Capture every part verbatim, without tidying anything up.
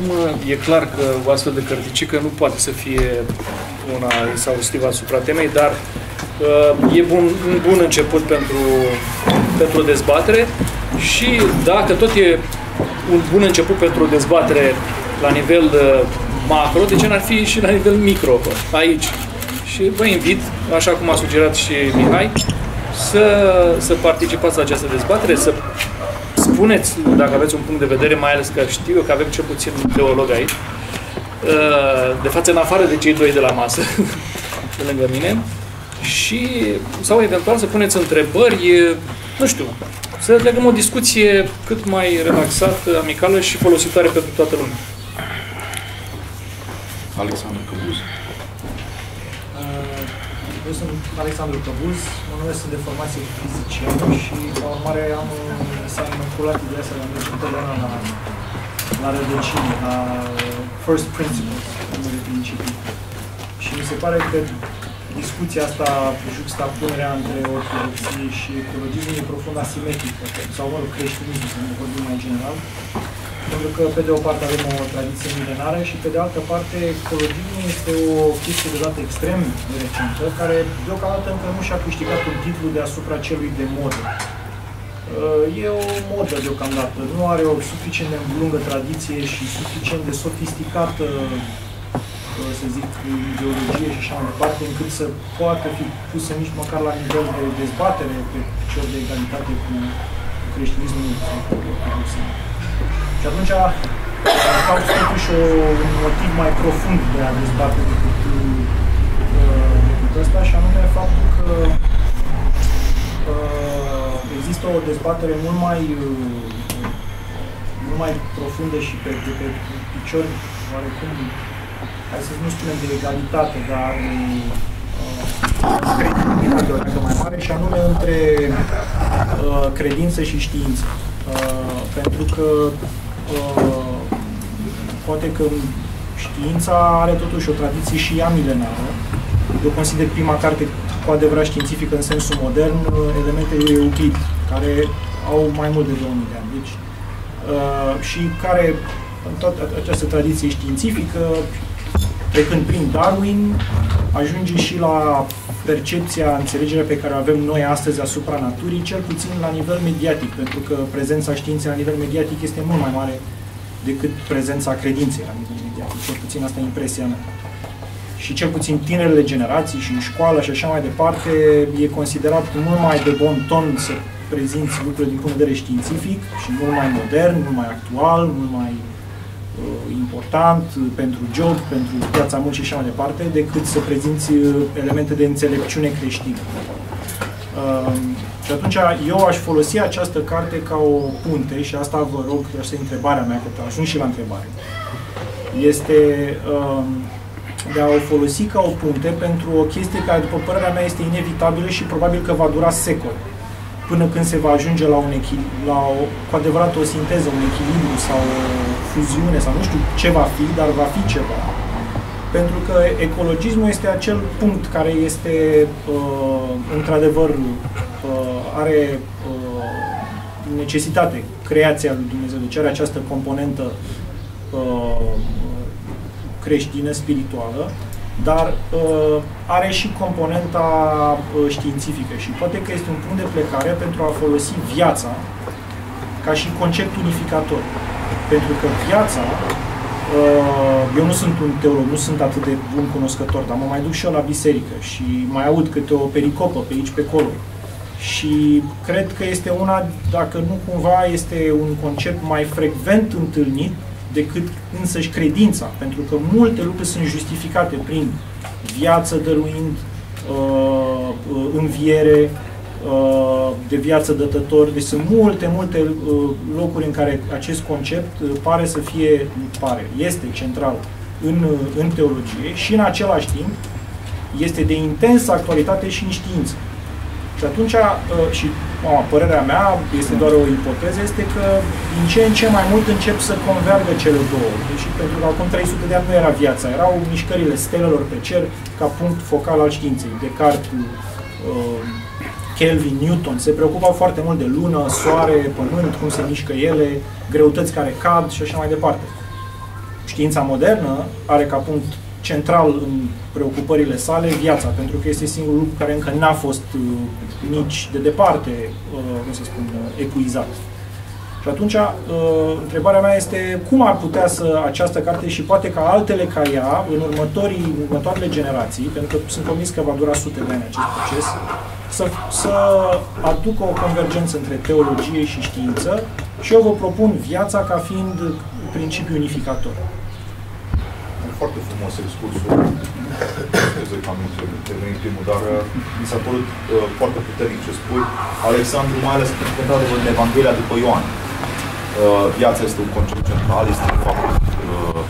acum e clar că o astfel de cărticică nu poate să fie una exhaustivă asupra temei, dar uh, e bun, un bun început pentru, pentru o dezbatere și dacă tot e un bun început pentru o dezbatere la nivel uh, macro, de ce n-ar fi și la nivel micro aici? Și vă invit, așa cum a sugerat și Mihai, să, să participați la această dezbatere, să spuneți, dacă aveți un punct de vedere, mai ales că știu eu că avem cel puțin un teolog aici, de față în afară de cei doi de la masă, de lângă mine, și, sau eventual să puneți întrebări, nu știu, să legăm o discuție cât mai relaxată, amicală și folositoare pentru toată lumea. Alexandru Căbuz. Eu sunt Alexandru Căbuz, mă numesc, sunt de formație fizician și, ca urmare, am s-a inoculat ideea să merg întotdeauna la, la rădăcini, la first principles, de principii. Și mi se pare că discuția asta, juxtapunerea între ortodoxie și ecologism e profund asimetrică, sau, mă rog, creștinism, să nu vorbim mai general. Pentru că, pe de o parte, avem o tradiție milenară și, pe de altă parte, ecologismul este o chestie deodată extrem de recentă, care, deocamdată, încă nu și-a câștigat un titlu deasupra celui de modă. E o modă, deocamdată. Nu are o suficient de lungă tradiție și suficient de sofisticată, să zic, ideologie și așa mai departe, încât să poată fi pusă nici măcar la nivel de dezbatere pe picior de egalitate cu creștinismul sau cu ortodoxia. Și atunci, caut totuși un motiv mai profund de a dezbate decât, decât ăsta, și anume faptul că uh, există o dezbatere mult mai, uh, mult mai profundă și pe, pe, pe picior, oarecum, hai să nu spunem de egalitate, dar credibilitate uh, mai mare, și anume între uh, credință și știință. Uh, pentru că Uh, poate că știința are totuși o tradiție și ea milenară. Eu consider prima carte cu adevărat științifică în sensul modern, elementele lui Euclid, care au mai mult de două mii de ani. Deci, uh, și care, în toată această tradiție științifică, trecând prin Darwin, ajunge și la percepția, înțelegerea pe care o avem noi astăzi asupra naturii, cel puțin la nivel mediatic, pentru că prezența științei la nivel mediatic este mult mai mare decât prezența credinței la nivel mediatic. Cel puțin asta e impresia mea. Și cel puțin tinerele generații și în școală și așa mai departe, e considerat mult mai de bon ton să prezinți lucrurile din punct de vedere științific și mult mai modern, mult mai actual, mult mai important pentru job, pentru piața muncii și așa mai departe, decât să prezinți elemente de înțelepciune creștină. Uh, și atunci eu aș folosi această carte ca o punte, și asta vă rog, asta e întrebarea mea, că ajung și la întrebare. Este uh, de a o folosi ca o punte pentru o chestie care, după părerea mea, este inevitabilă și probabil că va dura secole, până când se va ajunge la, un la o, cu adevărat o sinteză, un echilibru sau o fuziune, sau nu știu ce va fi, dar va fi ceva. Pentru că ecologismul este acel punct care este, uh, într-adevăr, uh, are uh, necesitate, creația lui Dumnezeu, deci are această componentă uh, creștină, spirituală, dar uh, are și componenta uh, științifică și poate că este un punct de plecare pentru a folosi viața ca și concept unificator. Pentru că viața, uh, eu nu sunt un teolog, nu sunt atât de bun cunoscător, dar mă mai duc și eu la biserică și mai aud câte o pericopă pe aici, pe acolo. Și cred că este una, dacă nu cumva, este un concept mai frecvent întâlnit decât însăși credința, pentru că multe lucruri sunt justificate prin viață dăruind, uh, înviere, uh, de viață dătător. Deci sunt multe, multe uh, locuri în care acest concept uh, pare să fie, pare, este central în, uh, în teologie și în același timp este de intensă actualitate și în știință. Și atunci, și o, părerea mea, este doar o ipoteză, este că din ce în ce mai mult încep să convergă cele două. Deși pentru că acum trei sute de ani nu era viața, erau mișcările stelelor pe cer ca punct focal al științei. Descartes, Kelvin, Newton se preocupau foarte mult de lună, soare, pământ, cum se mișcă ele, greutăți care cad și așa mai departe. Știința modernă are ca punct central în preocupările sale viața, pentru că este singurul lucru care încă n-a fost nici de departe, cum să spun, epuizat. Și atunci, întrebarea mea este cum ar putea să această carte și poate ca altele ca ea, în următorii, următoarele generații, pentru că sunt convins că va dura sute de ani acest proces, să, să aducă o convergență între teologie și știință și eu vă propun viața ca fiind principiul unificator. Foarte frumos exkursul. Scuze că am intervenit primul, dar mi s-a părut uh, foarte puternic ce spui. Alexandru, mai ales pentru că, într-adevăr, în Evanghelia după Ioan, uh, viața este un concept central, este de fapt uh,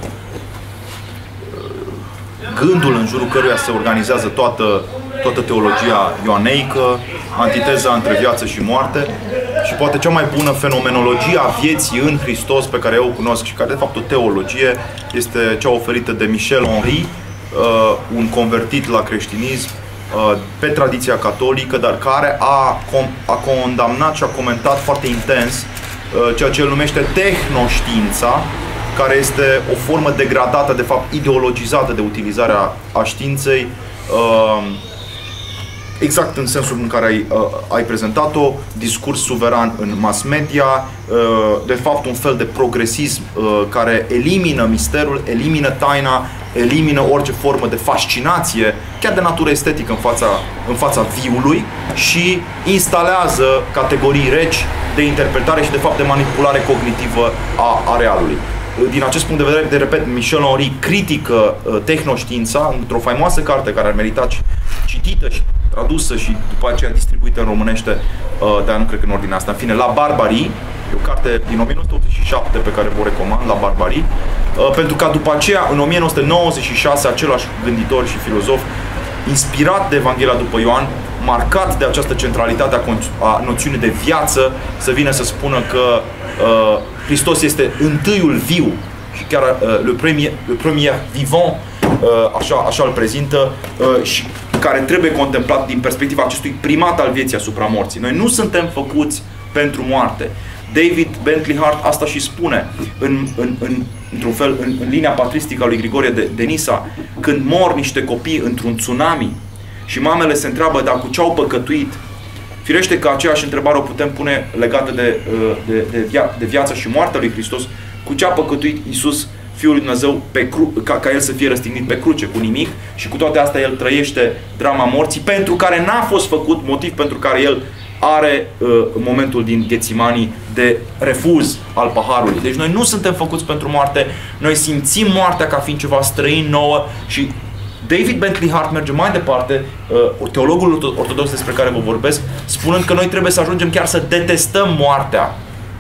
gândul în jurul căruia se organizează toată, toată teologia ioaneică, antiteza între viață și moarte. Și poate cea mai bună fenomenologie a vieții în Hristos pe care eu o cunosc și care de fapt o teologie este cea oferită de Michel Henry, un convertit la creștinism pe tradiția catolică, dar care a, a condamnat și a comentat foarte intens ceea ce el numește tehnoștiința, care este o formă degradată, de fapt ideologizată de utilizarea a științei, exact în sensul în care ai, uh, ai prezentat-o, discurs suveran în mass media, uh, de fapt un fel de progresism uh, care elimină misterul, elimină taina, elimină orice formă de fascinație, chiar de natură estetică în fața, în fața viului și instalează categorii reci de interpretare și de fapt de manipulare cognitivă a, a realului. Din acest punct de vedere, de repet, Michel Henry critică uh, tehnoștiința într-o faimoasă carte care ar merita citită și tradusă și după aceea distribuită în românește, uh, dar nu cred că în ordinea asta. În fine, La Barbarie, e o carte din o mie nouă sute optzeci și șapte pe care vă recomand, La Barbarie, uh, pentru că după aceea, în o mie nouă sute nouăzeci și șase, același gânditor și filozof, inspirat de Evanghelia după Ioan, marcat de această centralitate a, a noțiunii de viață, să vină să spună că uh, Hristos este întâiul viu și chiar uh, le, premier, le premier vivant, uh, așa, așa îl prezintă, uh, și care trebuie contemplat din perspectiva acestui primat al vieții asupra morții. Noi nu suntem făcuți pentru moarte. David Bentley Hart asta și spune în, în, în, într-un fel în, în linia patristică a lui Grigorie de, de Nisa, când mor niște copii într-un tsunami și mamele se întreabă dacă cu ce-au păcătuit. Firește că aceeași întrebare o putem pune legată de, de, de, via, de viața și moartea lui Hristos. Cu ce a păcătuit Iisus, Fiul lui Dumnezeu, pe cru, ca, ca El să fie răstignit pe cruce, cu nimic, și cu toate astea El trăiește drama morții, pentru care n-a fost făcut, motiv pentru care El are uh, momentul din Ghețimanii de refuz al paharului. Deci noi nu suntem făcuți pentru moarte, noi simțim moartea ca fiind ceva străin nouă și David Bentley Hart merge mai departe, uh, teologul ortodox despre care vă vorbesc, spunând că noi trebuie să ajungem chiar să detestăm moartea,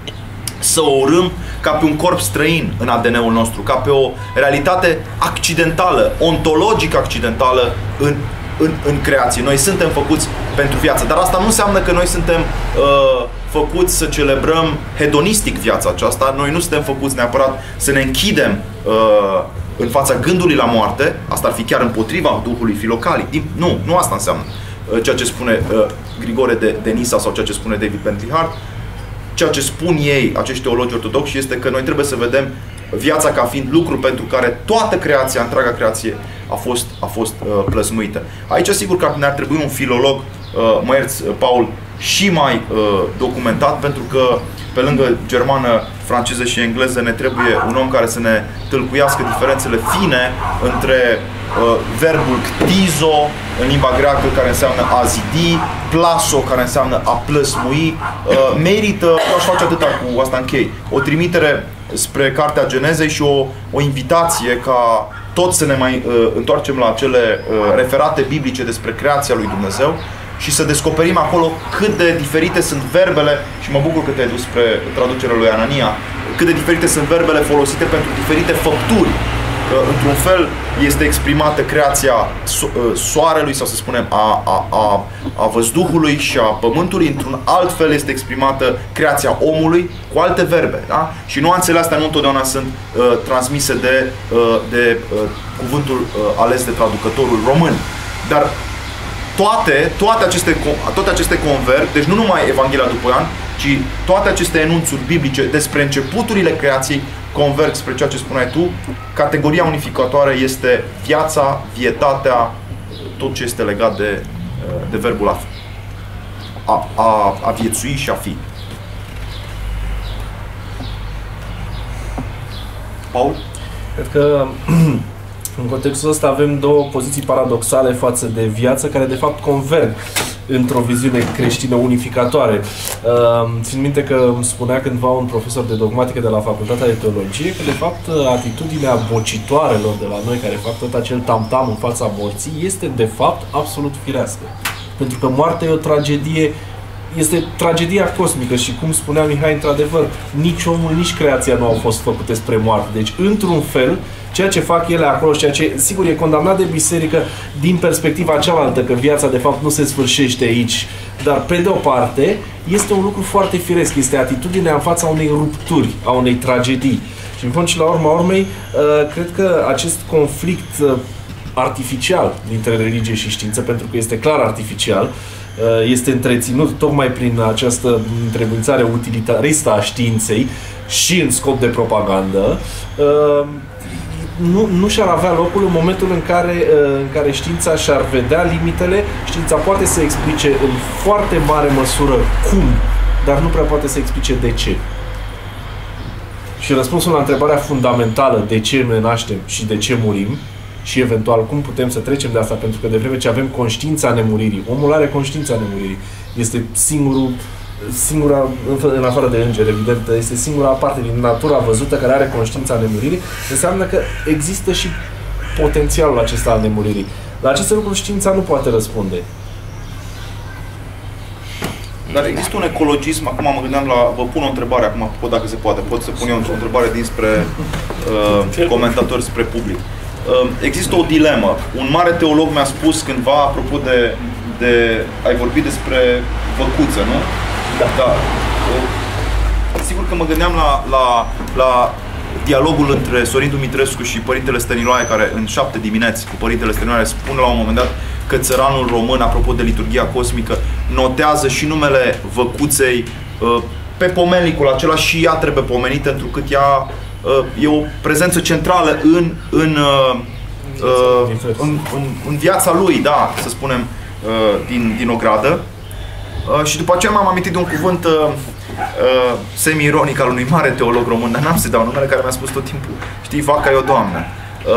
să o urâm ca pe un corp străin în A D N-ul nostru, ca pe o realitate accidentală, ontologic accidentală în, în, în creație. Noi suntem făcuți pentru viață, dar asta nu înseamnă că noi suntem uh, făcuți să celebrăm hedonistic viața aceasta. Noi nu suntem făcuți neapărat să ne închidem uh, în fața gândului la moarte. Asta ar fi chiar împotriva Duhului Filocalii. Nu, nu asta înseamnă uh, ceea ce spune uh, Grigore de, de Nisa sau ceea ce spune David Bentley Hart. Ceea ce spun ei, acești teologi ortodoxi, este că noi trebuie să vedem viața ca fiind lucru pentru care toată creația, întreaga creație a fost, a fost uh, plăsmuită. Aici sigur că ne-ar trebui un filolog, uh, mă ierți, Paul, și mai uh, documentat, pentru că pe lângă germană, franceză și engleză ne trebuie un om care să ne tâlcuiască diferențele fine între uh, verbul ctizo în limba greacă, care înseamnă a zidi, plaso, care înseamnă a plăsmui. Uh, merită, eu aș face atâta, cu asta închei, o trimitere spre Cartea Genezei și o, o invitație ca toți să ne mai uh, întoarcem la acele uh, referate biblice despre creația lui Dumnezeu și să descoperim acolo cât de diferite sunt verbele, și mă bucur că te-ai dus spre traducerea lui Anania, cât de diferite sunt verbele folosite pentru diferite făpturi. Într-un fel este exprimată creația soarelui, sau să spunem a, a, a, a văzduhului și a pământului, într-un alt fel este exprimată creația omului cu alte verbe. Da? Și nuanțele astea nu întotdeauna sunt uh, transmise de, uh, de uh, cuvântul uh, ales de traducătorul român. Dar toate, toate, aceste, toate aceste converg, deci nu numai Evanghelia după Ioan, ci toate aceste enunțuri biblice despre începuturile creației converg spre ceea ce spuneai tu, categoria unificatoare este viața, vietatea, tot ce este legat de, de verbul a, a, a, a viețui și a fi. Paul? Cred că în contextul ăsta avem două poziții paradoxale față de viață, care de fapt converg într-o viziune creștină unificatoare. Țin minte că îmi spunea cândva un profesor de dogmatică de la Facultatea de Teologie că de fapt atitudinea bocitoarelor de la noi care fac tot acel tam-tam în fața morții este de fapt absolut firească. Pentru că moartea e o tragedie, este tragedia cosmică și, cum spunea Mihai, într-adevăr, nici omul, nici creația nu au fost făcute spre moarte. Deci, într-un fel, ceea ce fac ele acolo și ceea ce, sigur, e condamnat de biserică din perspectiva cealaltă, că viața, de fapt, nu se sfârșește aici. Dar, pe de o parte, este un lucru foarte firesc. Este atitudinea în fața unei rupturi, a unei tragedii. Și, în fond și la urma urmei, cred că acest conflict artificial dintre religie și știință, pentru că este clar artificial, este întreținut tocmai prin această întrebuințare utilitaristă a științei și în scop de propagandă, nu, nu și-ar avea locul în momentul în care, în care știința și-ar vedea limitele. Știința poate să explice în foarte mare măsură cum, dar nu prea poate să explice de ce. Și răspunsul la întrebarea fundamentală, de ce ne naștem și de ce murim, și eventual cum putem să trecem de asta, pentru că de vreme ce avem conștiința nemuririi, omul are conștiința nemuririi, este singurul, singura, în afară de îngeri, evident, este singura parte din natura văzută care are conștiința nemuririi, înseamnă că există și potențialul acesta al nemuririi. La aceste lucruri știința nu poate răspunde. Dar există un ecologism, acum mă gândeam la, vă pun o întrebare, acum pot, dacă se poate, pot să pun eu o întrebare dinspre uh, comentatori spre public. Există o dilemă. Un mare teolog mi-a spus cândva, apropo de, de ai vorbit despre făcuță, nu? Da. da. Sigur că mă gândeam la, la, la dialogul între Sorin Dumitrescu și Părintele Stăniloae, care în șapte dimineți cu Părintele Stăniloae spune la un moment dat că țăranul român, apropo de liturghia cosmică, notează și numele văcuței pe pomelnicul acela și ea trebuie pomenită, pentru că ea e o prezență centrală în, în, în, în, în viața lui, da, să spunem, din, din ogradă. Și după aceea m-am amintit de un cuvânt semi-ironic al unui mare teolog român, dar n-am să dau numele, care mi-a spus tot timpul: știi, vaca e o doamnă.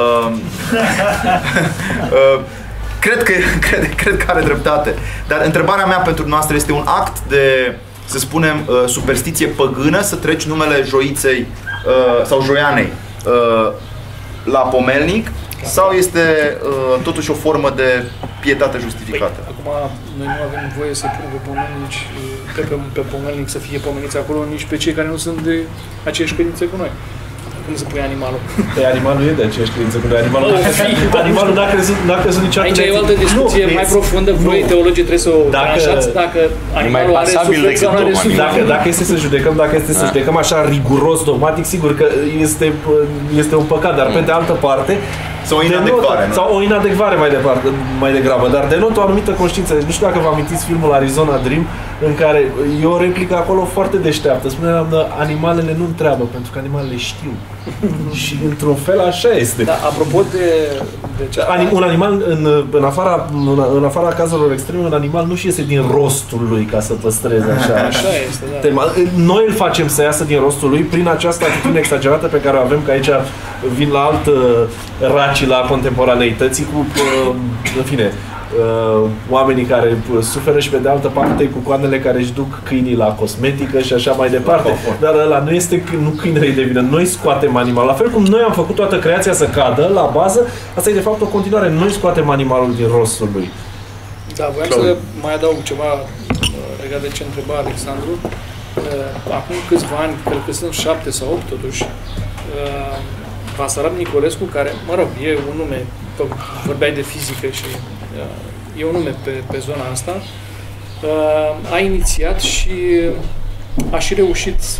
Cred că, cred, cred că are dreptate. Dar întrebarea mea pentru noastră este: un act de, să spunem, superstiție păgână să treci numele joiței sau joianei la pomelnic, sau este totuși o formă de pietate justificată? Păi, acum noi nu avem voie să punem pe pomelnici, pe, pe, pe pomelnic să fie pomeniți acolo, nici pe cei care nu sunt de aceeași credință cu noi. Cum să pui animalul? Pe animalul e de aceeași credință cu noi. Animalul, oh, animalul n-a crezut, n-a crezut niciodată. Aici e o altă discuție nu, mai profundă. Voi, teologii, trebuie să o tranșați dacă animalul are suflet sau nu are suflet. Dacă, dacă este să judecăm, dacă este să judecăm așa riguros, dogmatic, sigur că este, este un păcat, dar pe de altă parte sau o inadecvare, denotă, sau o inadecvare mai departe, mai degrabă, dar denotă o anumită conștiință. Deci nu știu dacă vă amintiți filmul Arizona Dream, în care e o replică acolo foarte deșteaptă. Spune, animalele nu întreabă, pentru că animalele știu. Și într-un fel așa este. Da, apropo de... de ce... Anim, un animal, în, în, afara, în, în afara cazurilor extreme, un animal nu și iese din rostul lui ca să păstreze așa. Așa este, da. Tema. Noi îl facem să iasă din rostul lui prin această atitudine exagerată pe care o avem, că aici vin la alt raci la contemporaneității cu, în fine, oamenii care suferă și pe de altă parte cu coanele care își duc câinii la cosmetică și așa mai departe. Dar ăla nu este, nu câinele de vină, noi scoatem animalul. La fel cum noi am făcut toată creația să cadă la bază, asta e de fapt o continuare. Noi scoatem animalul din rostul lui. Da, voiam să mai adaug ceva legat de ce întreba Alexandru. Acum câțiva ani, cred că sunt șapte sau opt totuși, Vasarab Nicolescu, care, mă rog, e un nume, vorbeai de fizică și e un nume pe, pe zona asta, a inițiat și a și reușit să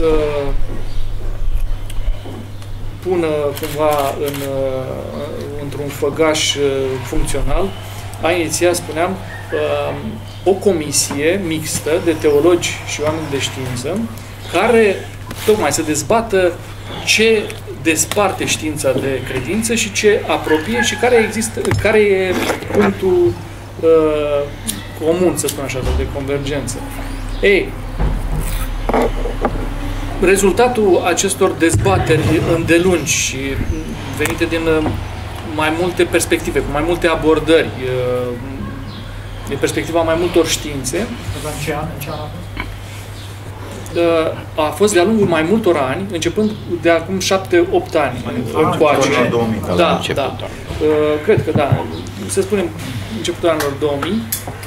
pună cumva în, într-un făgaș funcțional, a inițiat, spuneam, o comisie mixtă de teologi și oameni de știință care tocmai să dezbată ce desparte știința de credință și ce apropie și care există, care e punctul uh, comun, să spun așa, de convergență. Ei, rezultatul acestor dezbateri îndelungi și venite din mai multe perspective, cu mai multe abordări, din perspectiva mai multor științe, În ce an? În ce an a fost? a fost de-a lungul mai multor ani, începând de acum șapte opt ani încoace. Da, da, da. Cred că da. Să spunem începutul anilor două mii.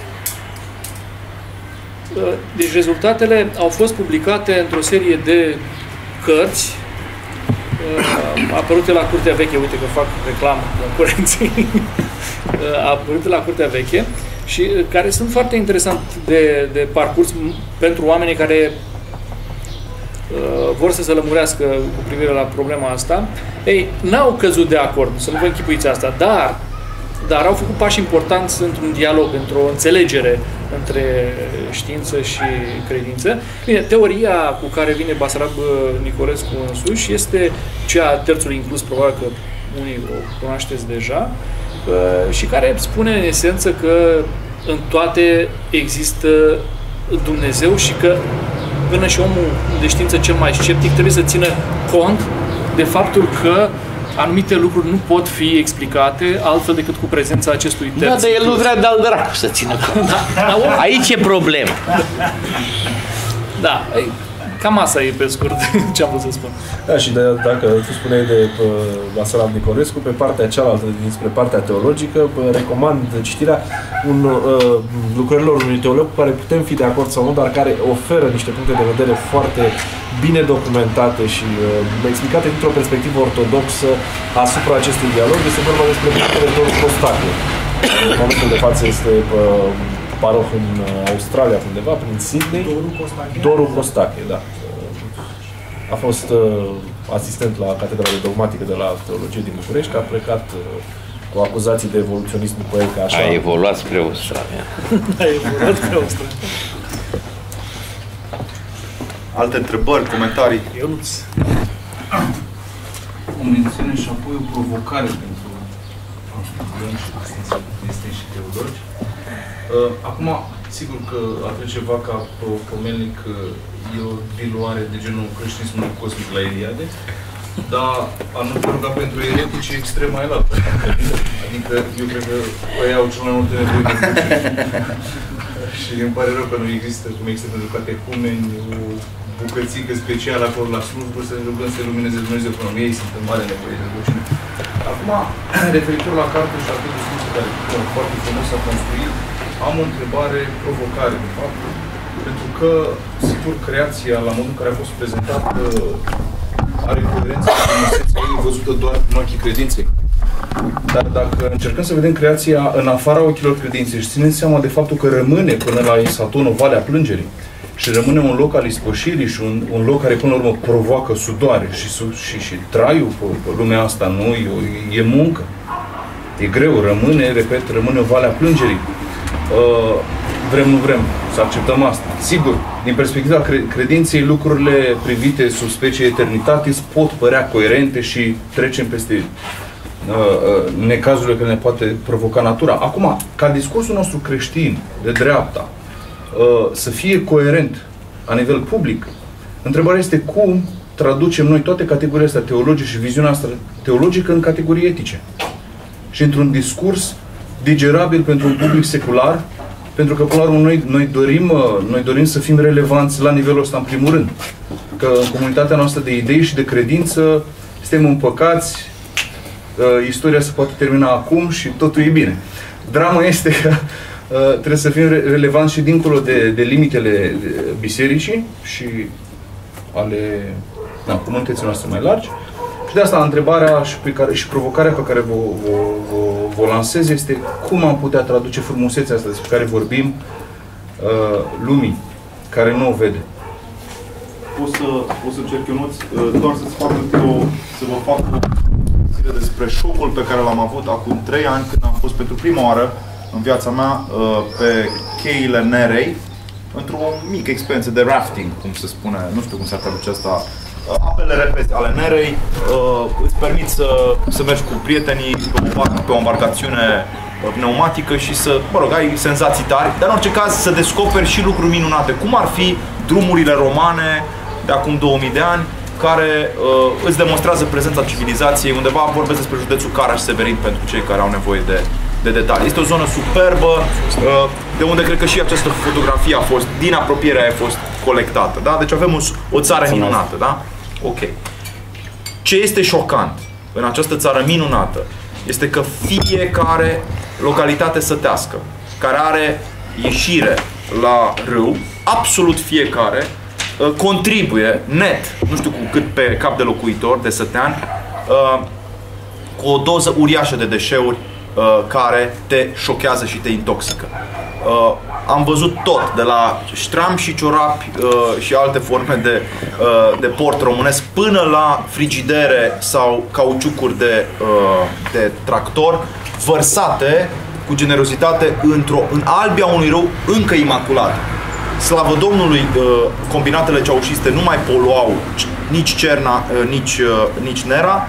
Deci rezultatele au fost publicate într-o serie de cărți apărute la Curtea Veche, uite că fac reclamă concurenței, apărute la Curtea Veche și care sunt foarte interesant de, de parcurs pentru oamenii care uh, vor să se lămurească cu privire la problema asta. Ei, n-au căzut de acord, să nu vă închipuiți asta, dar, dar au făcut pași importanți într-un dialog, într-o înțelegere între știință și credință. Bine, teoria cu care vine Basarab Nicolescu însuși este cea a terțului inclus, probabil că unii o cunoașteți deja, și care spune în esență că în toate există Dumnezeu și că până și omul de știință cel mai sceptic trebuie să țină cont de faptul că anumite lucruri nu pot fi explicate altfel decât cu prezența acestui terț. Da, dar el nu vrea de-al dracu să țină cont. Da, da, aici e problema. Da, cam asta e pe scurt ce am vrut să spun. Da, și de, dacă tu spuneai de Basarab Nicolescu, pe partea cealaltă, dinspre partea teologică, recomand citirea un, uh, lucrărilor unui teolog cu care putem fi de acord sau nu, dar care oferă niște puncte de vedere foarte bine documentate și uh, explicate dintr-o perspectivă ortodoxă asupra acestui dialog. Este vorba despre punctele Doru Costache. În momentul de față este uh, paroh în Australia, undeva, prin Sydney. Doru Costache. Doru Costache, da. A fost uh, asistent la Catedra de Dogmatică de la Teologie din București, a plecat uh, cu acuzații de evoluționism după el, că așa... A evoluat spre Australia. A evoluat spre Australia. Alte întrebări, comentarii? Ionuț. O mențiune și apoi o provocare pentru studenți și creștini și teologi. Acum, sigur că atunci ceva ca pomelnic e o diluare de genul creștinismului cosmic la Eliade, dar am nu te ruga pentru eretici extrema elaltă. Adică eu cred că ei au cel mai multe nevoie de bucuri. Și îmi pare rău că nu există, cum există pentru catehumeni, o bucățică specială acolo la slujbă, să ne rugăm să se lumineze Dumnezeu până ei sunt în mare nevoie de rugăciune. Acum, referitor la carte și atât de spus care e foarte frumos a construit, am o întrebare, provocare, de fapt, pentru că, sigur, creația, la modul în care a fost prezentată, are coerență și frumusețea ei văzută doar în ochii credinței. Dar dacă încercăm să vedem creația în afara ochilor credinței și ținem seama de faptul că rămâne până la Isaton o vale a plângerii și rămâne un loc al ispășirii și un, un loc care până la urmă provoacă sudoare și, și, și traiul pe, pe lumea asta nu e, e muncă. E greu, rămâne, repet, rămâne o vale a plângerii. Uh, vrem, nu vrem să acceptăm asta. Sigur, din perspectiva credinței, lucrurile privite sub specie eternitatis pot părea coerente și trecem peste uh, uh, necazurile care ne poate provoca natura. Acum, ca discursul nostru creștin, de dreapta, uh, să fie coerent la nivel public, întrebarea este cum traducem noi toate categoriile astea teologice și viziunea asta teologică în categorii etice. Și într-un discurs digerabil pentru un public secular, pentru că, până la urmă, noi, noi, dorim, noi dorim să fim relevanți la nivelul ăsta, în primul rând. Că în comunitatea noastră de idei și de credință suntem împăcați, istoria se poate termina acum și totul e bine. Drama este că trebuie să fim relevanți și dincolo de, de limitele bisericii și ale na, comunității noastre mai largi. Și de asta întrebarea și, pe care, și provocarea pe care vă, vă, vă, vă lansez este cum am putea traduce frumusețea asta despre care vorbim uh, lumii, care nu o vede. O să, o să încerc, Ionuț, doar să-ți fac o, să vă fac o zile despre șocul pe care l-am avut acum trei ani când am fost pentru prima oară în viața mea pe cheile Nerei într-o mică experiență de rafting, cum se spune, nu știu cum s-ar traduce asta apele repede ale Nerei, îți permit să, să mergi cu prietenii pe o embarcațiune pneumatică și să, mă rog, ai senzații tari, dar în orice caz să descoperi și lucruri minunate, cum ar fi drumurile romane de acum două mii de ani, care uh, îți demonstrează prezența civilizației. Undeva vorbesc despre județul Caraș-Severin pentru cei care au nevoie de, de detalii. Este o zonă superbă, uh, de unde cred că și această fotografie a fost, din apropierea a fost colectată. Da? Deci avem o, o țară minunată. Da? Ok. Ce este șocant în această țară minunată este că fiecare localitate sătească care are ieșire la râu, absolut fiecare, contribuie net, nu știu cu cât pe cap de locuitor, de sătean, cu o doză uriașă de deșeuri care te șochează și te intoxică. Am văzut tot, de la ștram și ciorapi și alte forme de, de port românesc, până la frigidere sau cauciucuri de, de tractor, vărsate cu generozitate într-o, în albia unui râu încă imaculat. Slavă Domnului, combinatele ceaușiste nu mai poluau nici Cerna, nici, nici Nera,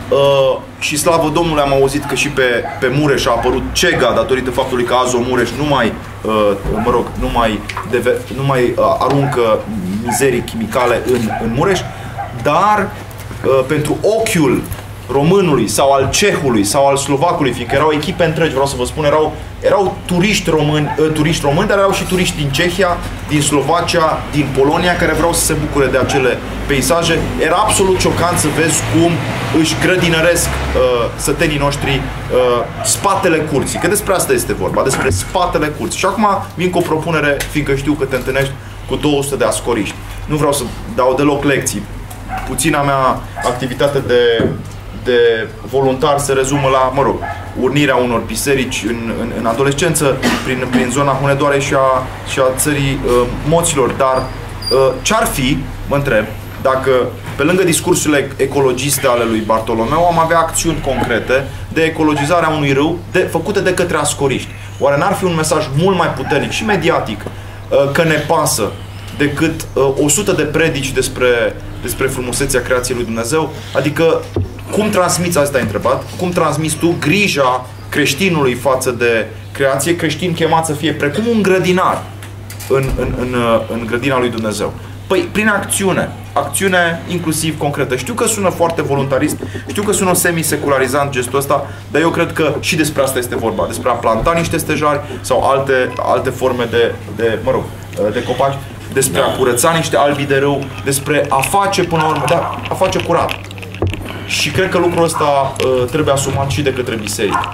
și slavă Domnului am auzit că și pe, pe Mureș a apărut Cega datorită faptului că Azo Mureș nu mai, mă rog, nu mai, deve, nu mai aruncă mizerii chimicale în, în Mureș, dar pentru ochiul românului sau al cehului sau al slovacului, fiindcă erau echipe întregi, vreau să vă spun, erau, erau turiști români, turiști români, dar erau și turiști din Cehia, din Slovacia, din Polonia, care vreau să se bucure de acele peisaje. Era absolut șocant să vezi cum își grădinăresc uh, sătenii noștri uh, spatele curții, că despre asta este vorba, despre spatele curții. Și acum vin cu o propunere, fiindcă știu că te întâlnești cu două sute de ascoriști. Nu vreau să dau deloc lecții. Puțina mea activitate de de voluntar se rezumă la, mă rog, urnirea unor biserici în, în, în adolescență prin, prin zona Hunedoarei și a, și a țării uh, Moților. Dar uh, ce-ar fi, mă întreb, dacă pe lângă discursurile ecologiste ale lui Bartolomeu am avea acțiuni concrete de ecologizare a unui râu de, făcute de către ascoriști? Oare n-ar fi un mesaj mult mai puternic și mediatic uh, că ne pasă decât uh, o sută de predici despre, despre frumusețea creației lui Dumnezeu? Adică cum transmiți, asta ai întrebat, cum transmiți tu grija creștinului față de creație, creștin chemat să fie precum un grădinar în, în, în, în grădina lui Dumnezeu? Păi prin acțiune, acțiune inclusiv concretă. Știu că sună foarte voluntarist, știu că sună semi-secularizant gestul ăsta, dar eu cred că și despre asta este vorba, despre a planta niște stejari sau alte, alte forme de, de, mă rog, de copaci, despre a curăța niște albi de râu, despre a face până la urmă, da, a face curat. Și cred că lucrul ăsta uh, trebuie asumat și de către biserică.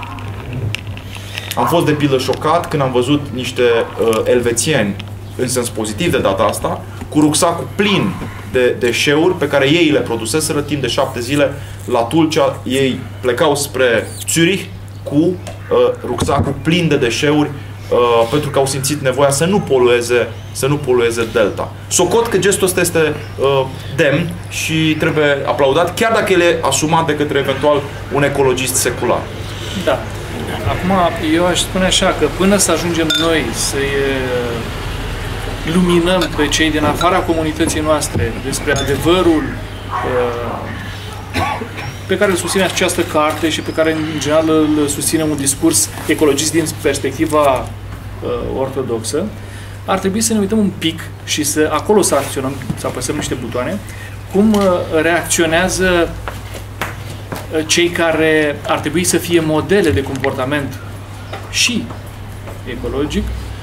Am fost de pildă șocat când am văzut niște uh, elvețieni, în sens pozitiv de data asta, cu rucsacul plin de deșeuri pe care ei le produseseră timp de șapte zile la Tulcea. Ei plecau spre Zurich cu uh, rucsacul plin de deșeuri uh, pentru că au simțit nevoia să nu polueze, să nu polueze delta. Socot că gestul ăsta este uh, demn și trebuie aplaudat, chiar dacă el e asumat de către eventual un ecologist secular. Da. Acum, eu aș spune așa, că până să ajungem noi să-i luminăm pe cei din afara comunității noastre despre adevărul uh, pe care îl susține această carte și pe care în general îl susține un discurs ecologist din perspectiva uh, ortodoxă, ar trebui să ne uităm un pic și să acolo să acționăm, să apăsăm niște butoane, cum uh, reacționează cei care ar trebui să fie modele de comportament și ecologic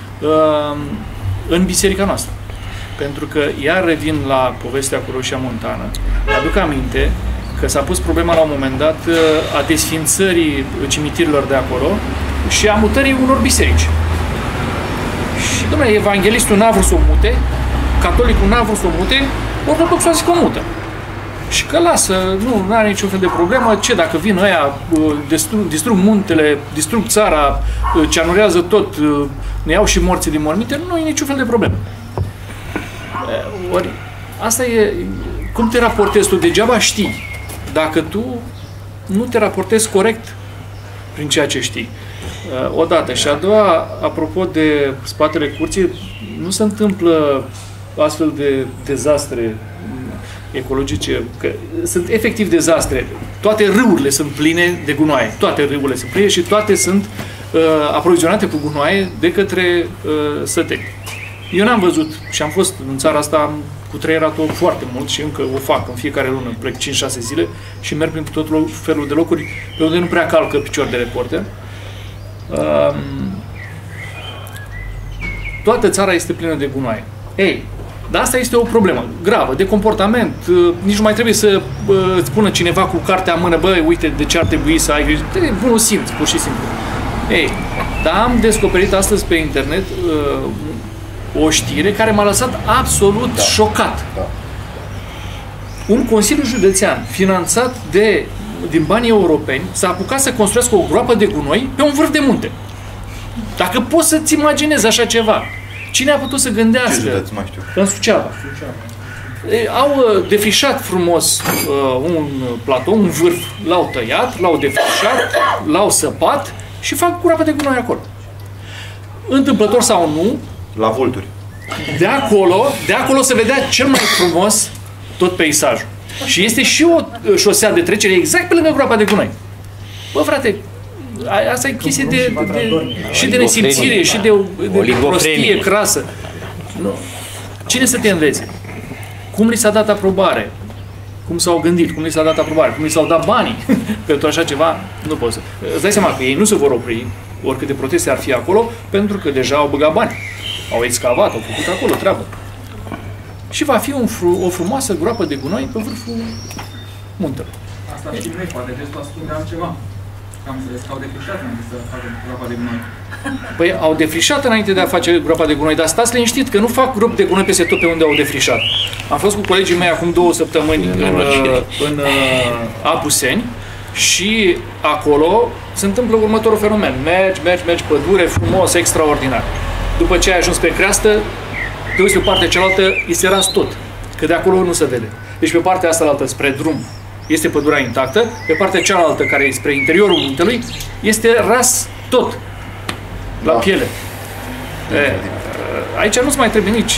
în biserica noastră. Pentru că iar revin la povestea cu Roșia Montană. Aduc aminte că s-a pus problema la un moment dat a desfințării cimitirilor de acolo și a mutării unor biserici. Și, domnule, evanghelistul n-a vrut să o mute, catolicul n-a vrut să o mute, ortodoxul a zis că o mută. Și că lasă, nu, nu are niciun fel de problemă, ce dacă vin ăia, distrug, distrug muntele, distrug țara, ceanurează tot, ne iau și morții din morminte, nu e niciun fel de problemă. Ori, asta e, cum te raportezi tu? Degeaba știi, dacă tu nu te raportezi corect prin ceea ce știi. Odată. Și a doua, apropo de spatele curții, nu se întâmplă astfel de dezastre ecologice, că sunt efectiv dezastre. Toate râurile sunt pline de gunoaie, toate râurile sunt pline și toate sunt uh, aprovizionate cu gunoaie de către uh, săteni. Eu n-am văzut și am fost în țara asta, am cutreierat-o foarte mult și încă o fac în fiecare lună, plec cinci șase zile și merg prin tot felul de locuri pe unde nu prea calcă picior de reporter. Uh, toată țara este plină de gunoaie. Ei, dar asta este o problemă gravă, de comportament. Nici nu mai trebuie să uh, spună cineva cu cartea în mână, băi, uite de ce ar trebui să ai grijă. E bunul simț, pur și simplu. Ei, dar am descoperit astăzi pe internet uh, o știre care m-a lăsat absolut da. șocat. Da. Un consiliu județean finanțat de, din banii europeni s-a apucat să construiască o groapă de gunoi pe un vârf de munte. Dacă poți să-ți imaginezi așa ceva, cine a putut să gândească? Ce județ, mai știu. În Suceava. Au defrișat frumos uh, un platou, un vârf, l-au tăiat, l-au defrișat, l-au săpat și fac groapă de gunoi acolo. Întâmplător sau nu, la Vulturi. De acolo, de acolo se vedea cel mai frumos tot peisajul. Și este și o șosea de trecere exact pe lângă groapa de gunoi. Bă, frate, asta e chestie de, de, de, și de nesimțire, și de, de, de prostie crasă. Nu. Cine să te învețe? Cum li s-a dat aprobare? Cum s-au gândit? Cum li s-a dat aprobare? Cum li s-au dat banii pentru așa ceva? Nu poți să... Îți dai seama că ei nu se vor opri, oricâte proteste ar fi acolo, pentru că deja au băgat bani. Au excavat, au făcut acolo treabă. Și va fi un fru, o frumoasă groapă de gunoi pe vârful muntelui. Asta știm noi, poate restul ascunde altceva. Am înțeles că au defrișat înainte să facă groapa de gunoi. Păi au defrișat înainte de a face groapa de gunoi, dar stați liniștit că nu fac gropi de gunoi peste tot pe unde au defrișat. Am fost cu colegii mei acum două săptămâni în, în, în Apuseni și acolo se întâmplă următorul fenomen. Mergi, mergi, mergi, pădure, frumos, extraordinar. După ce ai ajuns pe creastă, te uiți pe partea cealaltă, este ras tot. Că de acolo nu se vede. Deci pe partea asta altă, spre drum, este pădurea intactă, pe partea cealaltă, care e spre interiorul muntelui, este ras tot. La piele. E, aici nu-ți mai trebuie nici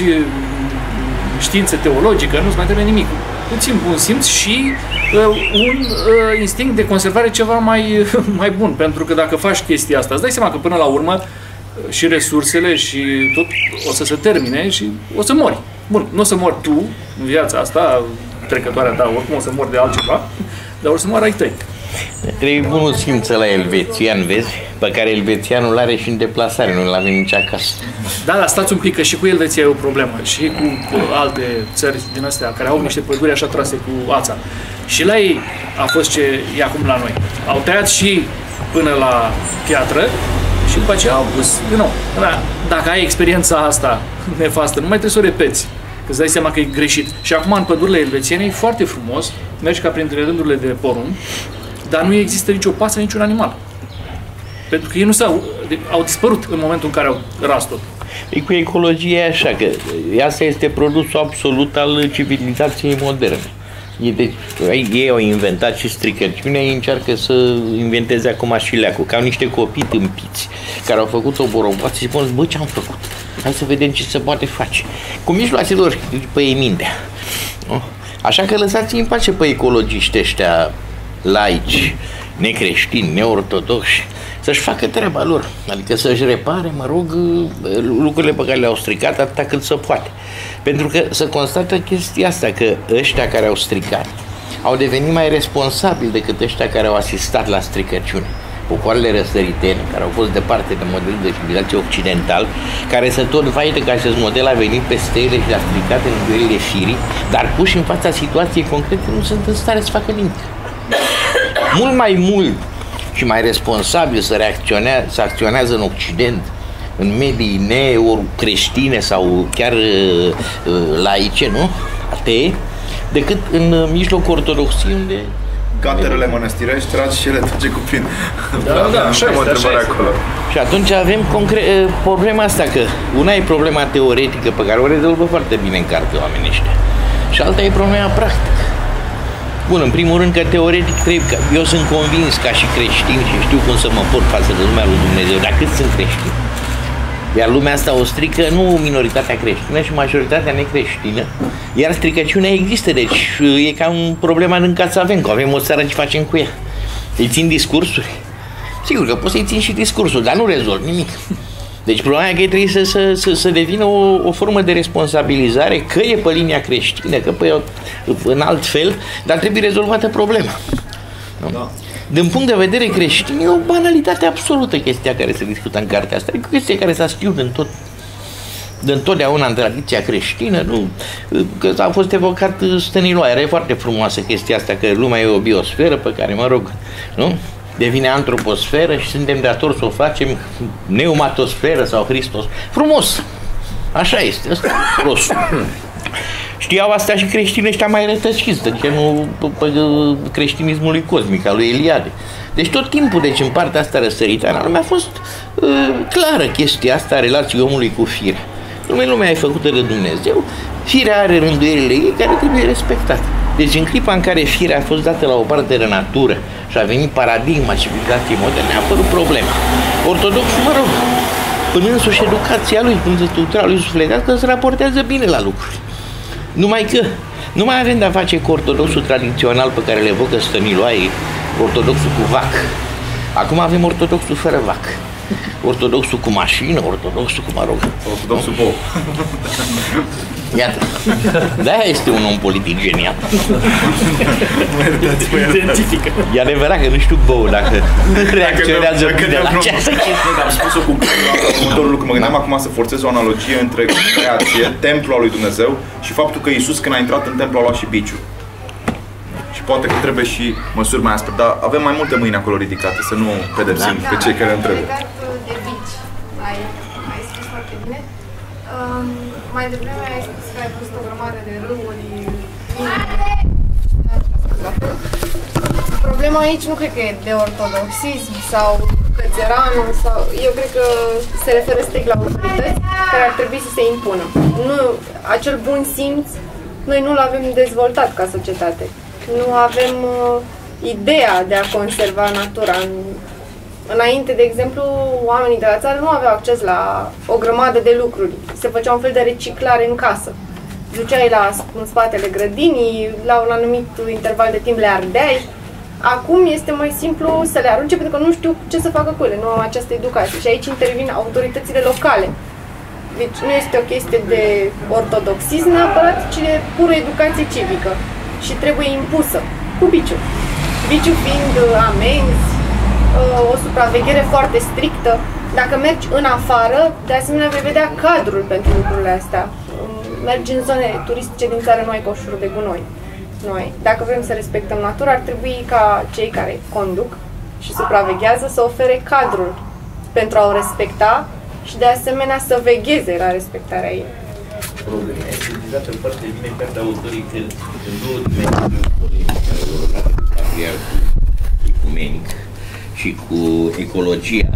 știință teologică, nu-ți mai trebuie nimic. Puțin bun simț și uh, un uh, instinct de conservare ceva mai, mai bun. Pentru că dacă faci chestia asta, îți dai seama că până la urmă și resursele și tot o să se termine și o să mori. Bun, nu o să mori tu în viața asta, trecătoarea ta, oricum o să mori de altceva, dar o să moară ai tăi. Trebuie bunul simț la elvețian, vezi, pe care elvețianul îl are și în deplasare, nu-l avem nici acasă. Da, dar stați un pic, că și cu Elveția e o problemă, și cu alte țări din astea, care au niște păduri așa trase cu ața. Și la ei a fost ce e acum la noi. Au tăiat și până la piatră, și după aceea au pus din nou. Da, dacă ai experiența asta nefastă, nu mai trebuie să o repeți, că îți dai seama că e greșit. Și acum în pădurile elvețiene e foarte frumos, mergi ca printre rândurile de porumb, dar nu există nicio pasă, niciun animal. Pentru că ei nu s-au, au dispărut în momentul în care au ras tot. E cu ecologia e așa, că asta este produsul absolut al civilizației moderne. Deci, ei au inventat și stricăciunea, ei încearcă să inventeze acum și leacul, ca niște copii tâmpiți care au făcut o boroboață și spun, bă, ce am făcut? Hai să vedem ce se poate face. Cu mijloace lor, pe ei mintea. Așa că lăsați-i în pace pe ecologiști ăștia laici, necreștini, neortodoxi, să-și facă treaba lor, adică să-și repare, mă rog, lucrurile pe care le-au stricat atâta cât se poate. Pentru că se constată chestia asta, că ăștia care au stricat au devenit mai responsabili decât ăștia care au asistat la stricăciune. Popoarele răsăritene, care au fost departe de modelul de civilizație occidental, care se tot vaită că acest model a venit peste ele și le-a stricat în duelile firii, dar puși în fața situației concrete nu sunt în stare să facă nimic. Mult mai mult și mai responsabil să, reacționează, să acționează în Occident, în medii neo-creștine sau chiar uh, laice, nu? Atee, decât în mijlocul ortodoxiei, unde... Gaterele mănăstirești tragi și ele trage cu plin. Da, da, da, așa este, așa este. Acolo. Și atunci avem concre- problema asta, că una e problema teoretică pe care o rezolvă foarte bine în carte oamenii ăștia. Și alta e problema practică. Bun, în primul rând că teoretic trebuie, că eu sunt convins ca și creștin și știu cum să mă port față de lumea lui Dumnezeu, dar cât sunt creștini? Iar lumea asta o strică nu minoritatea creștină și majoritatea necreștină, iar stricăciunea există, deci e ca un problema în Cațavencu, avem o țară, ce facem cu ea? Îi țin discursuri? Sigur că poți să-i țin și discursul, dar nu rezolv nimic. Deci problema e că trebuie să, să, să, să devină o, o formă de responsabilizare, că e pe linia creștină, că pe în alt fel, dar trebuie rezolvată problema. Da. Din punct de vedere creștin, e o banalitate absolută chestia care se discută în cartea asta. E o chestie care s-a știut din tot, din totdeauna în tradiția creștină, nu? Că a fost evocat Stăniloae, e foarte frumoasă chestia asta, că lumea e o biosferă pe care, mă rog, nu? Devine antroposferă și suntem datori să o facem neumatosferă sau Hristos. Frumos! Așa este, ăsta e rostul. Știau asta și creștinii ăștia mai rătăciți, de genul creștinismului cosmic, al lui Eliade. Deci tot timpul, deci în partea asta răsăritană, lumea a fost uh, clară chestia asta a relației omului cu firea. Lumea, lumea e făcută de Dumnezeu, firea are rânduielile ei care trebuie respectate. Deci în clipa în care firea a fost dată la o parte de natură și a venit paradigma civilizației moderne, a apărut problema. Ortodoxul, mă rog, până însuși educația lui, până structura lui sufletească, se raportează bine la lucruri. Numai că nu mai avem de-a face cu ortodoxul tradițional pe care le evocă Stăniloae, ortodoxul cu vac. Acum avem ortodoxul fără vac. Ortodoxul cu mașină, ortodoxul cu, mă rog. Ortodoxul bou. Iată. De-aia este un om politic genial. Identifică. E adevărat că nu știu bou dacă reacționează bine la această chestie. Am spus-o cu următorul lucru. Mă gândeam acum să forțez o analogie între creație, templul al lui Dumnezeu și faptul că Iisus, când a intrat în templu, a luat și biciul. Și poate că trebuie și măsuri mai aspre, dar avem mai multe mâini acolo ridicate, să nu pedepsim da. pe cei care întreb. Legat de bici, ai, ai spus foarte bine. Um, mai devreme ai spus că ai pus o grămadă de râuri. Problema aici nu cred că e de ortodoxism sau cățeranul sau... Eu cred că se referă strict la autorități care ar trebui să se impună. Nu, acel bun simț, noi nu-l avem dezvoltat ca societate. Nu avem uh, ideea de a conserva natura. În, înainte, de exemplu, oamenii de la țară nu aveau acces la o grămadă de lucruri. Se făcea un fel de reciclare în casă. Duceai la, în spatele grădinii, la un anumit interval de timp le ardeai. Acum este mai simplu să le arunce pentru că nu știu ce să facă cu ele, nu au această educație. Și aici intervin autoritățile locale. Deci nu este o chestie de ortodoxism neapărat, ci de pură educație civică. Și trebuie impusă, cu biciul. Biciul fiind amenzi, o supraveghere foarte strictă. Dacă mergi în afară, de asemenea vei vedea cadrul pentru lucrurile astea. Mergi în zone turistice din țară, nu ai coșuri de gunoi. Noi, dacă vrem să respectăm natura, ar trebui ca cei care conduc și supraveghează să ofere cadrul pentru a o respecta și de asemenea să vegheze la respectarea ei. Problema este utilizată foarte bine cartea autorii că în două dimensiuni polemice, legată cu patriarhul ecumenic și cu ecologia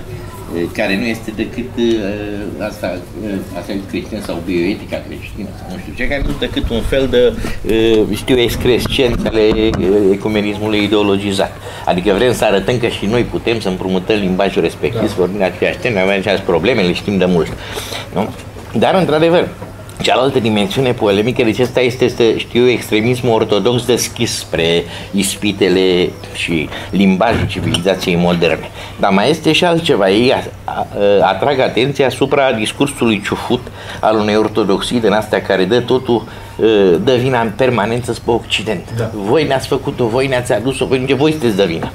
care nu este decât asta, asta e creștină sau bioetica creștină, sau nu știu ce, care nu este decât un fel de, știu, excrescențe ale ecumenismului ideologizat. Adică vrem să arătăm că și noi putem să împrumutăm limbajul respectiv, da. Să vorbim aceeași teme, avem aceeași probleme, le știm de mult. Nu? Dar, într-adevăr, cealaltă dimensiune polemică, deci asta este, să știu, extremismul ortodox deschis spre ispitele și limbajul civilizației moderne. Dar mai este și altceva. Ei atrag atenția asupra discursului ciufut al unei ortodoxii din astea care dă totul, dă vina în permanență spre Occident. Da. Voi ne-ați făcut-o, voi ne-ați adus-o, voi, voi sunteți de vină.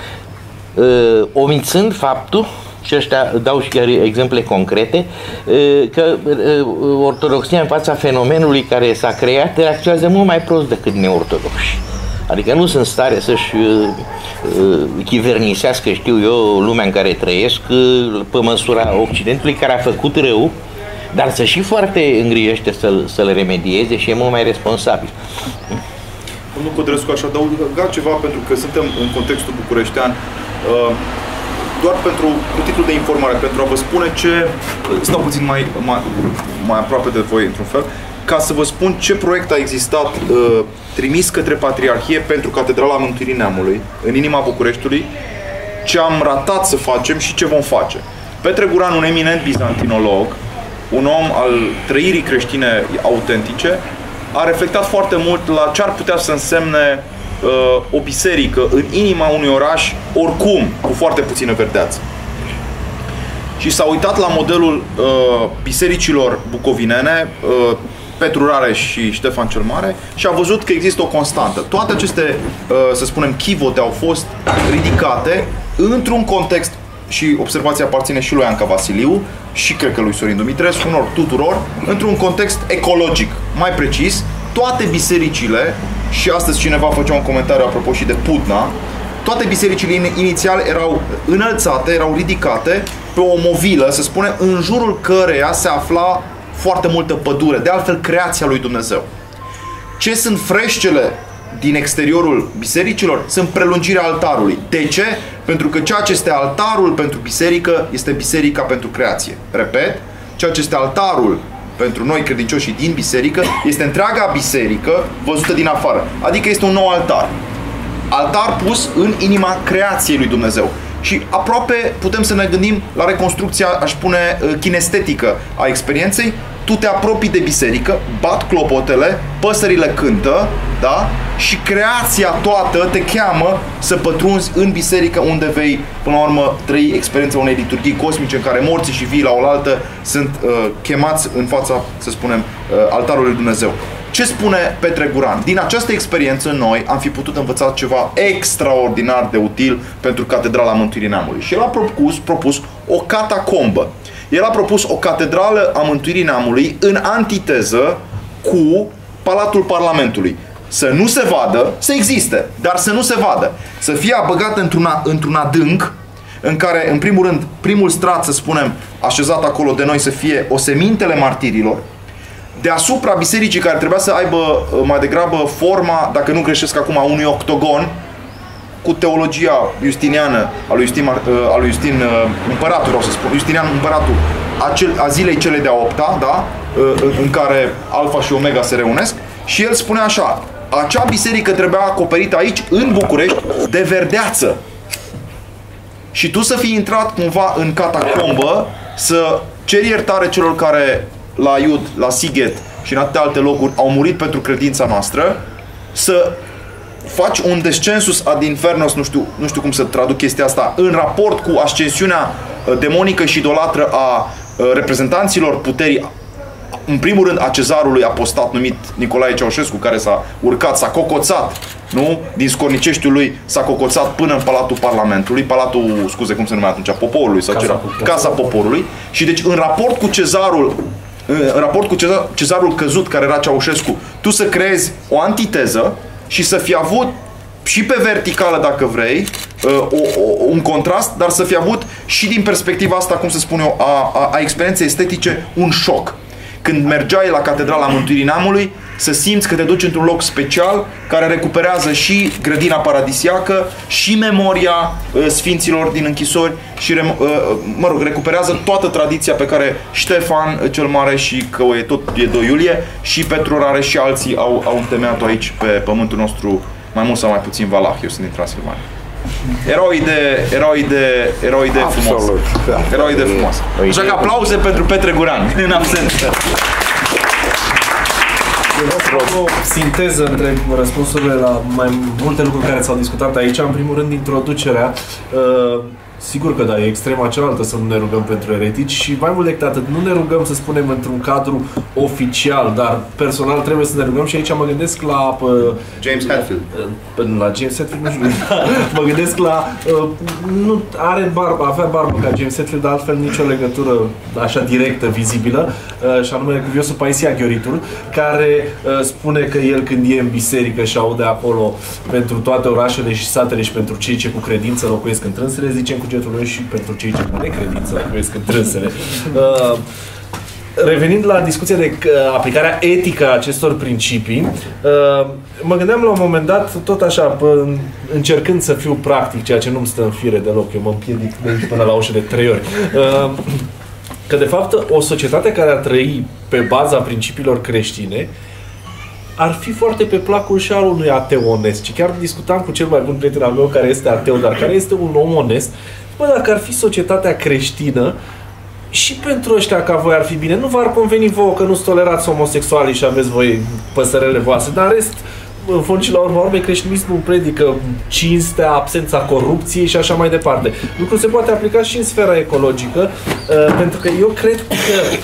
Omițând faptul, și ăștia dau și chiar exemple concrete, că ortodoxia în fața fenomenului care s-a creat reacționează mult mai prost decât neortodoxi. Adică nu sunt în stare să-și chivernisească, știu eu, lumea în care trăiesc pe măsura Occidentului, care a făcut rău, dar să și foarte îngrijește să-l, să-l remedieze și e mult mai responsabil. Domnul Codrescu, aș adăuga ceva, pentru că suntem în contextul bucureștean, doar pentru cu titlul de informare, pentru a vă spune ce, stau puțin mai, mai, mai aproape de voi într-un fel, ca să vă spun ce proiect a existat uh, trimis către Patriarhie pentru Catedrala Mântuirii Neamului, în inima Bucureștiului, ce am ratat să facem și ce vom face. Petre Guran, un eminent bizantinolog, un om al trăirii creștine autentice, a reflectat foarte mult la ce ar putea să însemne uh, o biserică în inima unui oraș, oricum, cu foarte puțină verdeață. Și s-a uitat la modelul uh, bisericilor bucovinene, uh, Petru Rareș și Ștefan cel Mare, și a văzut că există o constantă. Toate aceste, uh, să spunem, chivote au fost ridicate într-un context, și observația aparține și lui Anca Vasiliu, și cred că lui Sorin Dumitrescu, unor tuturor, într-un context ecologic. Mai precis, toate bisericile, și astăzi cineva făcea un comentariu apropo și de Putna, toate bisericile inițial erau înălțate, erau ridicate pe o movilă, să spunem, în jurul căreia se afla foarte multă pădure, de altfel creația lui Dumnezeu. Ce sunt freșcele din exteriorul bisericilor? Sunt prelungirea altarului. De ce? Pentru că ceea ce este altarul pentru biserică este biserica pentru creație. Repet, ceea ce este altarul pentru noi credincioșii din biserică este întreaga biserică văzută din afară. Adică este un nou altar. Altar pus în inima creației lui Dumnezeu. Și aproape putem să ne gândim la reconstrucția, aș spune, kinestetică a experienței. Tu te apropii de biserică, bat clopotele, păsările cântă, da? Și creația toată te cheamă să pătrunzi în biserică, unde vei, până la urmă, trăi experiența unei liturghii cosmice în care morții și vii la oaltă sunt uh, chemați în fața, să spunem, uh, altarului lui Dumnezeu. Ce spune Petre Guran? Din această experiență noi am fi putut învăța ceva extraordinar de util pentru Catedrala Mântuirii Neamului. Și el a propus, propus o catacombă. El a propus o catedrală a Mântuirii Neamului în antiteză cu Palatul Parlamentului. Să nu se vadă, să existe, dar să nu se vadă. Să fie băgată într-un într-un adânc în care, în primul rând, primul strat, să spunem, așezat acolo de noi să fie osemintele martirilor, deasupra bisericii, care trebuia să aibă mai degrabă forma, dacă nu greșesc acum, a unui octogon, cu teologia justiniană a lui Justin, a lui Justin împăratul, vreau să spun, Justinian împăratul, a, cel, a zilei cele de-a opta, da? În care Alfa și Omega se reunesc, și el spune așa: acea biserică trebuia acoperită aici, în București, de verdeață. Și tu să fii intrat cumva în catacombă, să ceri iertare celor care la Iud, la Sighet și în atâtea alte locuri au murit pentru credința noastră, să faci un descensus ad infernos, nu știu, nu știu cum să traduc chestia asta, în raport cu ascensiunea demonică și idolatră a reprezentanților puterii, în primul rând a cezarului apostat numit Nicolae Ceaușescu, care s-a urcat, s-a cocoțat, nu? Din scorniceștiul lui s-a cocoțat până în Palatul Parlamentului, Palatul, scuze, cum se numea atunci, Poporului, sau Casa, ce era? Casa Poporului. Și deci în raport cu cezarul, în raport cu cezar, cezarul căzut, care era Ceaușescu, tu să creezi o antiteză și să fi avut și pe verticală, dacă vrei, o, o, un contrast, dar să fi avut și din perspectiva asta, cum să spun eu, a, a, a experienței estetice, un șoc. Când mergeai la Catedrala Mântuirii Neamului, să simți că te duci într-un loc special care recuperează și grădina paradisiacă, și memoria uh, sfinților din închisori, și uh, mă rog, recuperează toată tradiția pe care Ștefan cel Mare și că e tot e doi iulie și Petru Rareș și alții au, au întemeiat-o aici pe pământul nostru, mai mult sau mai puțin Valah. Eu sunt din Transilvania. Era o idee, era o idee, era o idee frumoasă. Era o idee frumoasă. Așa că aplauze pentru Petre Guran, în absență. O sinteză între răspunsurile la mai multe lucruri care s-au discutat aici. În primul rând, introducerea. Uh, sigur că da, e extrema cealaltă să nu ne rugăm pentru eretici și mai mult decât atât, nu ne rugăm, să spunem, într-un cadru oficial, dar personal trebuie să ne rugăm și aici mă gândesc la... Uh, James Hetfield. Uh, la James Hetfield, nu știu, mă gândesc la... Uh, nu are barbă, avea barbă ca James Hetfield, dar altfel nicio legătură așa directă, vizibilă, uh, și anume cuviosul Paisia Ghioritul, care uh, spune că el, când e în biserică și aude acolo pentru toate orașele și satele și pentru cei ce cu credință locuiesc în trânsele, zice în cugetul lui, și pentru cei ce cu necredință locuiesc în trânsele. Uh, Revenind la discuția de uh, aplicarea etică a acestor principii, uh, mă gândeam la un moment dat, tot așa, p- încercând să fiu practic, ceea ce nu-mi stă în fire deloc, eu mă împiedic de aici până la ușă de trei ori, uh, că de fapt o societate care a trăit pe baza principiilor creștine ar fi foarte pe placul și al unui ateu onest. Și chiar discutam cu cel mai bun prieten al meu care este ateu, dar care este un om onest. Bă, dacă ar fi societatea creștină, și pentru ăștia ca voi ar fi bine. Nu v-ar conveni vouă că nu-ți tolerați homosexualii și aveți voi păsărele voastre, dar în rest, în fond și la urmă urmei, creștinismul predică cinstea, absența corupției și așa mai departe. Lucrul se poate aplica și în sfera ecologică, pentru că eu cred că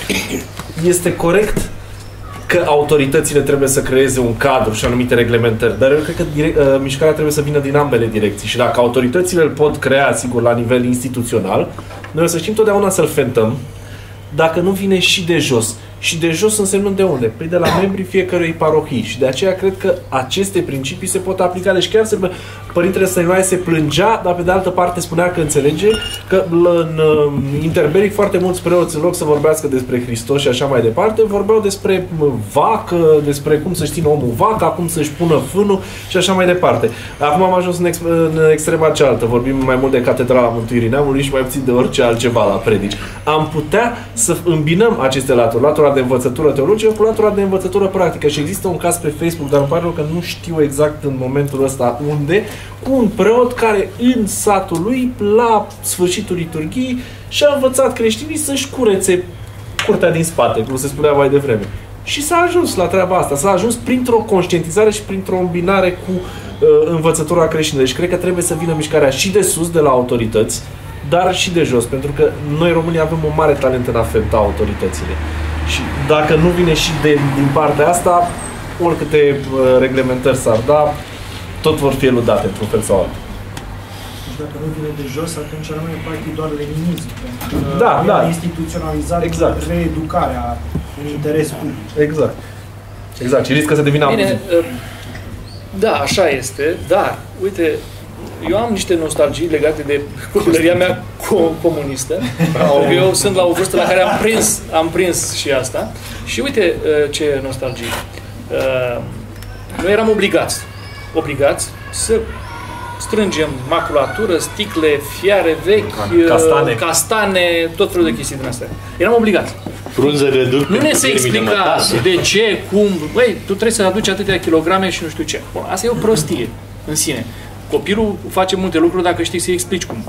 este corect că autoritățile trebuie să creeze un cadru și anumite reglementări, dar eu cred că direct, uh, mișcarea trebuie să vină din ambele direcții și dacă autoritățile îl pot crea, sigur, la nivel instituțional, noi o să știm totdeauna să-l fentăm, dacă nu vine și de jos. Și de jos însemnând de unde? Păi de la membrii fiecărei parohii. Și de aceea cred că aceste principii se pot aplica. Deci chiar se, Părintele Stăniloae se plângea, dar pe de altă parte spunea că înțelege că în interberic foarte mulți preoți, în loc să vorbească despre Hristos și așa mai departe, vorbeau despre vacă, despre cum să-și țină omul vaca, cum să-și pună fânul și așa mai departe. Acum am ajuns în, ex- în extrema cealaltă. Vorbim mai mult de Catedrala Mântuirii Neamului și mai puțin de orice altceva la predici. Am putea să îmbinăm aceste laturi, latura de învățătură teologică cu latura de învățătură practică. Și există un caz pe Facebook, dar îmi pare rău că nu știu exact în momentul ăsta unde, cu un preot care în satul lui, la sfârșitul liturghiei, și-a învățat creștinii să-și curețe curtea din spate, cum se spunea mai devreme. Și s-a ajuns la treaba asta. S-a ajuns printr-o conștientizare și printr-o îmbinare cu uh, învățătura creștină. Deci cred că trebuie să vină mișcarea și de sus, de la autorități, dar și de jos, pentru că noi românii avem un mare talent în a fenta autoritățile. Și dacă nu vine și de, din partea asta, oricâte uh, reglementări s-ar da, tot vor fi eludate într-un fel sau altul. Deci dacă nu vine de jos, atunci rămâne practic doar leninism. Da, da. Instituționalizat exact. Reeducarea în interes public. Exact. Exact. Și riscă să devină Bine, da, așa este, dar, uite, eu am niște nostalgii legate de copilăria mea comunistă. Eu sunt la o vârstă la care am prins, am prins și asta. Și uite ce nostalgii. Noi eram obligați, obligați să strângem maculatură, sticle, fiare vechi, castane, castane tot felul de chestii din astea. Eram obligați. Frunză reduc. Nu ne se explica de ce, cum, băi, tu trebuie să aduci atâtea kilograme și nu știu ce. Bun, asta e o prostie în sine. Copilul face multe lucruri dacă știi să-i explici cum.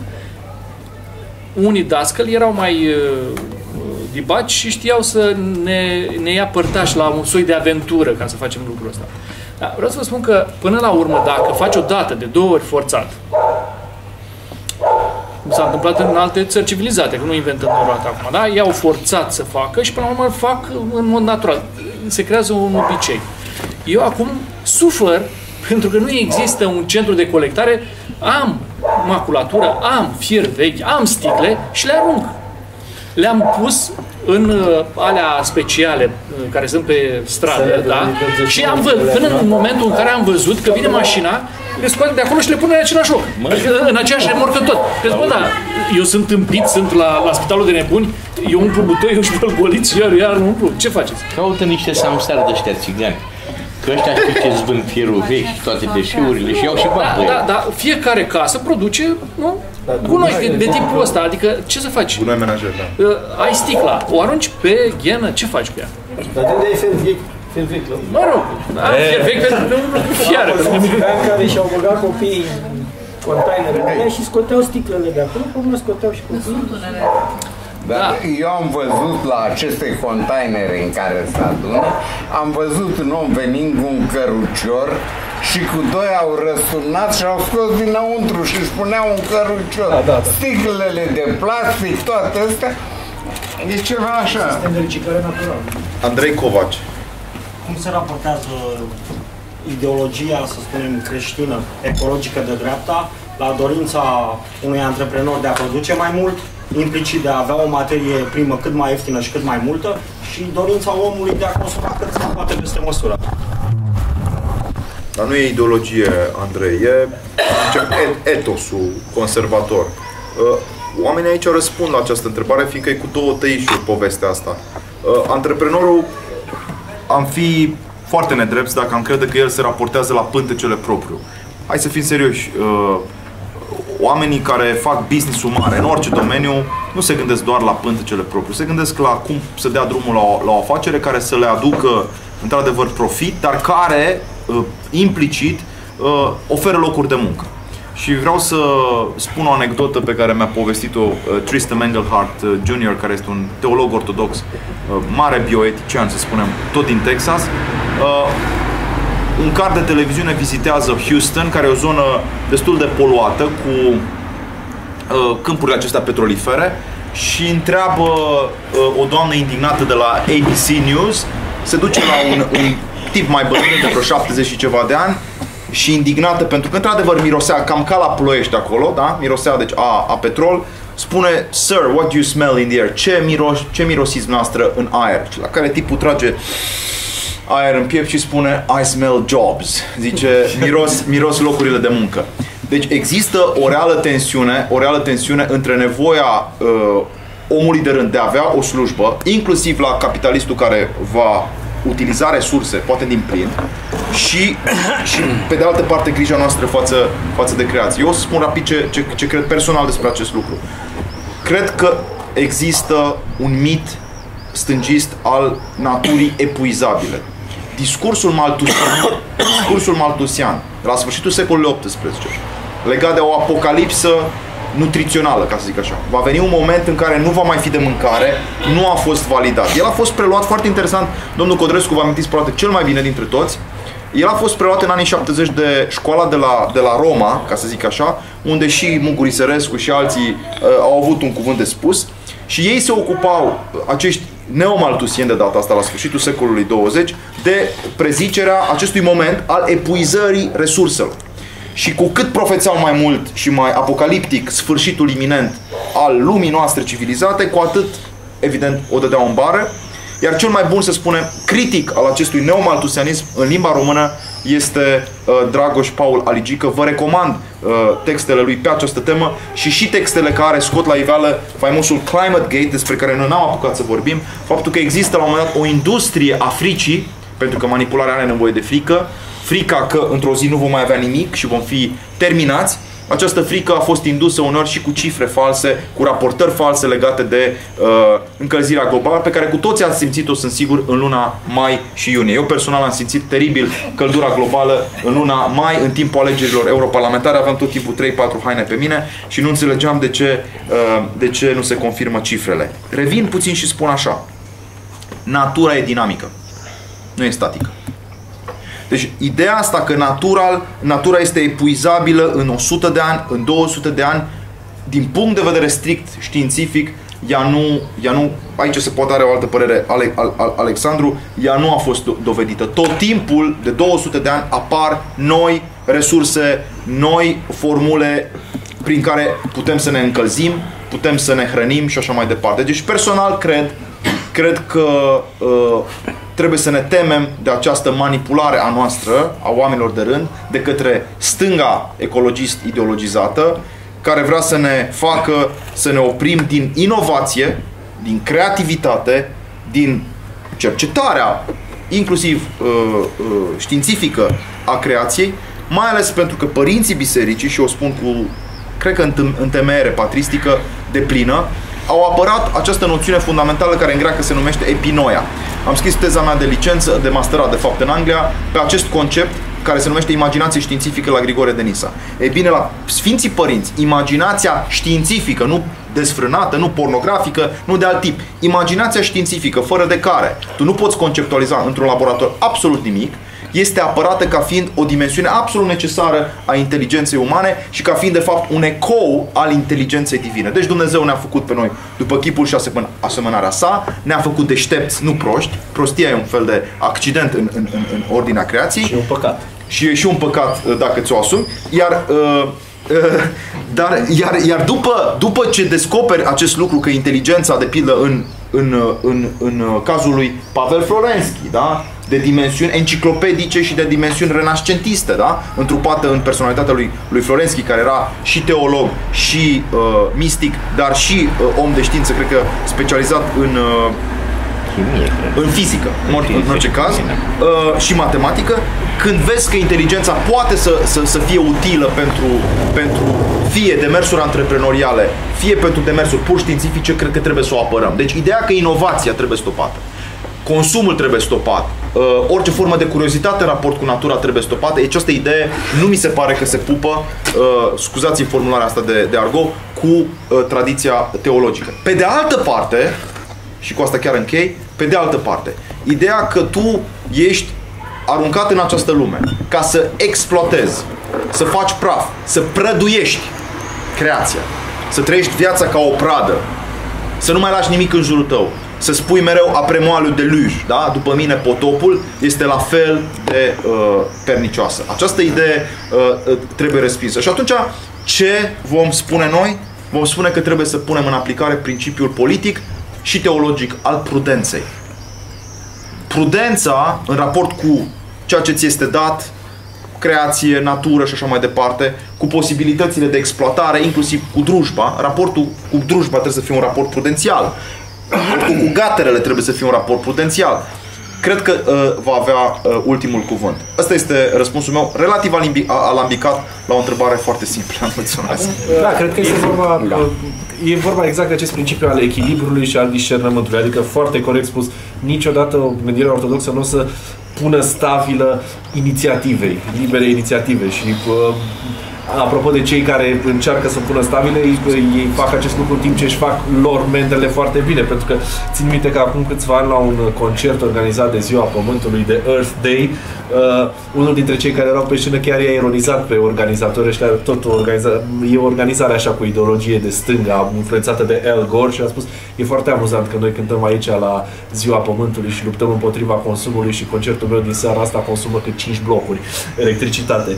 Unii dascăli erau mai uh, dibaci și știau să ne, ne ia părtași la un soi de aventură ca să facem lucrul ăsta. Dar vreau să vă spun că, până la urmă, dacă faci o dată de două ori forțat, cum s-a întâmplat în alte țări civilizate, că nu inventăm noi roata acum, da? I-au forțat să facă și până la urmă îl fac în mod natural. Se creează un obicei. Eu acum sufăr pentru că nu există un centru de colectare. Am maculatură, am fier vechi, am sticle și le arunc. Le-am pus în uh, alea speciale uh, care sunt pe stradă, da? Și am văzut, până în momentul în care am văzut că vine mașina, le scoate de acolo și le pune în același loc. Adică în aceeași remorcă tot. Crezi, bă, da, eu sunt împit, sunt la, la spitalul de nebuni, eu umplu butoiul și bălboliți, iar, iar umplu. Ce faceți? Caută niște samsari de ăștia țigani. Că ăștia știu ce zvând fierul vechi și toate deșeurile și iau și bani. Da, da, da, fiecare casă produce, nu? Gunoi de, de tipul ăsta, adică ce să faci? Gunoi menajer, da. Uh, ai sticla, o arunci pe ghenă, ce faci cu ea? Dar de unde e fier vechi? Fier vechi, la Mă rog, da, fier vechi pentru fiară. Care și-au băgat copiii în containerele și scoteau sticlele de acolo, cum scoteau și copiii. Dar da. Eu am văzut la aceste containere în care se adună, am văzut un om venind cu un cărucior și cu doi au răsunat și au scos dinăuntru și își puneau un cărucior. Da, da, da. Sticlele de plastic, toate astea, e ceva așa. Sistem de reciclare naturală. Andrei Covaci. Cum se raportează ideologia, să spunem, creștină, ecologică de dreapta la dorința unui antreprenor de a produce mai mult, implicit de a avea o materie primă cât mai ieftină și cât mai multă și dorința omului de a consuma cât se poate peste măsură? Dar nu e ideologie, Andrei, e etosul conservator. Oamenii aici răspund la această întrebare, fiindcă e cu două tăișuri povestea asta. Antreprenorul, am fi foarte nedrepți dacă am crede că el se raportează la pântecele propriu. Hai să fim serioși. Oamenii care fac business-ul mare în orice domeniu nu se gândesc doar la pântecele propriu, se gândesc la cum să dea drumul la o, la o afacere care să le aducă într-adevăr profit, dar care implicit oferă locuri de muncă. Și vreau să spun o anecdotă pe care mi-a povestit-o Tristan Engelhardt junior, care este un teolog ortodox, mare bioetician, să spunem, tot din Texas. Un car de televiziune vizitează Houston, care e o zonă destul de poluată, cu câmpurile acestea petrolifere, și întreabă o doamnă indignată de la A B C News, se duce la un, un tip mai bătrân de vreo șaptezeci și ceva de ani și indignată pentru că într-adevăr mirosea cam ca la Ploiești acolo, da? Mirosea deci a, a petrol, spune: "Sir, what do you smell in the air?" Ce, miros, ce mirosiți noastră în aer? La care tipul trage aer în piept și spune: "I smell jobs." Zice: miros, miros locurile de muncă. Deci există o reală tensiune, o reală tensiune între nevoia uh, omului de rând de a avea o slujbă, inclusiv la capitalistul care va utiliza resurse, poate din plin, și, și pe de altă parte grija noastră față, față de creație. Eu o să spun rapid ce, ce, ce cred personal despre acest lucru. Cred că există un mit stângist al naturii epuizabile. Discursul maltusian, discursul maltusian la sfârșitul secolului optsprezece, legat de o apocalipsă nutrițională, ca să zic așa. Va veni un moment în care nu va mai fi de mâncare, nu a fost validat. El a fost preluat, foarte interesant, domnul Codrescu, vă amintiți poate cel mai bine dintre toți, el a fost preluat în anii șaptezeci de școala de la, de la Roma, ca să zic așa, unde și Mugu Risărescu și alții uh, au avut un cuvânt de spus, și ei se ocupau, acești neomaltusieni de data asta, la sfârșitul secolului douăzeci, de prezicerea acestui moment al epuizării resurselor. Și cu cât profețeau mai mult și mai apocaliptic sfârșitul iminent al lumii noastre civilizate, cu atât, evident, o dădeau în bară. Iar cel mai bun, să spunem, critic al acestui neomaltusianism în limba română este uh, Dragoș Paul Aligică. Vă recomand uh, textele lui pe această temă și și textele care scot la iveală faimosul Climate Gate, despre care noi n-am apucat să vorbim, faptul că există la un moment dat o industrie a fricii, pentru că manipularea are nevoie de frică, frica că într-o zi nu vom mai avea nimic și vom fi terminați. Această frică a fost indusă uneori și cu cifre false, cu raportări false legate de uh, încălzirea globală, pe care cu toții ați simțit-o, sunt sigur, în luna mai și iunie. Eu personal am simțit teribil căldura globală în luna mai, în timpul alegerilor europarlamentare. Aveam tot timpul trei patru haine pe mine și nu înțelegeam de ce, uh, de ce nu se confirmă cifrele. Revin puțin și spun așa: natura e dinamică, nu e statică. Deci ideea asta că natural, natura este epuizabilă în o sută de ani, în două sute de ani, din punct de vedere strict științific, ea nu, ea nu, aici se poate are o altă părere Ale, Ale, Alexandru, ea nu a fost dovedită. Tot timpul, de două sute de ani, apar noi resurse, noi formule prin care putem să ne încălzim, putem să ne hrănim și așa mai departe. Deci personal cred, cred că uh, trebuie să ne temem de această manipulare a noastră, a oamenilor de rând, de către stânga ecologist-ideologizată, care vrea să ne facă să ne oprim din inovație, din creativitate, din cercetarea, inclusiv uh, uh, științifică, a creației, mai ales pentru că părinții bisericii, și o spun cu, cred că întemeiere patristică deplină, au apărat această noțiune fundamentală care în greacă se numește epinoia. Am scris teza mea de licență, de masterat de fapt în Anglia, pe acest concept care se numește imaginație științifică la Grigore de Nisa. Ei bine, la Sfinții Părinți, imaginația științifică, nu desfrânată, nu pornografică, nu de alt tip, imaginația științifică, fără de care tu nu poți conceptualiza într-un laborator absolut nimic, este apărată ca fiind o dimensiune absolut necesară a inteligenței umane și ca fiind de fapt un ecou al inteligenței divine. Deci Dumnezeu ne-a făcut pe noi după chipul și asemănarea sa, ne-a făcut deștepți, nu proști. Prostia e un fel de accident în, în, în, în ordinea creației. Și un păcat. Și e și un păcat dacă ți-o asumi. Iar, uh, uh, dar, iar, iar după, după ce descoperi acest lucru, că inteligența, de pildă în, în, în, în cazul lui Pavel Florenski, da? De dimensiuni enciclopedice și de dimensiuni renascentiste, da? Întrupată în personalitatea lui, lui Florenski, care era și teolog, și uh, mistic, dar și uh, om de știință, cred că specializat în, uh, chimie, în fizică, în, or, în orice caz, uh, și matematică. Când vezi că inteligența poate să, să, să fie utilă pentru, pentru fie demersuri antreprenoriale, fie pentru demersuri pur științifice, cred că trebuie să o apărăm. Deci ideea că inovația trebuie stopată, consumul trebuie stopat, Uh, orice formă de curiozitate în raport cu natura trebuie stopată. Această idee nu mi se pare că se pupă, uh, scuzați-mi formularea asta de, de argot, cu uh, tradiția teologică. Pe de altă parte, și cu asta chiar închei, pe de altă parte, ideea că tu ești aruncat în această lume ca să exploatezi, să faci praf, să prăduiești creația, să trăiești viața ca o pradă, să nu mai lași nimic în jurul tău, să spui mereu après moi le déluge, da? După mine potopul, este la fel de uh, pernicioasă. Această idee uh, trebuie respinsă. Și atunci, ce vom spune noi? Vom spune că trebuie să punem în aplicare principiul politic și teologic al prudenței. Prudența, în raport cu ceea ce ți este dat, creație, natură și așa mai departe, cu posibilitățile de exploatare, inclusiv cu drujba. Raportul cu drujba trebuie să fie un raport prudențial. Raportul cu gaterele trebuie să fie un raport prudențial. Cred că uh, va avea uh, ultimul cuvânt. Ăsta este răspunsul meu, relativ alambicat la o întrebare foarte simplă. Mulțumesc. Da, cred că este vorba, da. E vorba exact de acest principiu al echilibrului și al discernământului. Adică, foarte corect spus, niciodată gândirea ortodoxă nu o să pună stabilă inițiativei, libere inițiative. Și uh, apropo de cei care încearcă să pună stabile, ei, ei fac acest lucru în timp ce își fac lor mendele foarte bine, pentru că țin minte că acum câțiva ani la un concert organizat de Ziua Pământului, de Earth Day, uh, unul dintre cei care erau pe scenă chiar i-a ironizat pe organizatori ăștia, tot organiza, e o organizare așa cu ideologie de stânga, influențată de Al Gore, și a spus, e foarte amuzant că noi cântăm aici la Ziua Pământului și luptăm împotriva consumului și concertul meu din seara asta consumă cât cinci blocuri electricitate.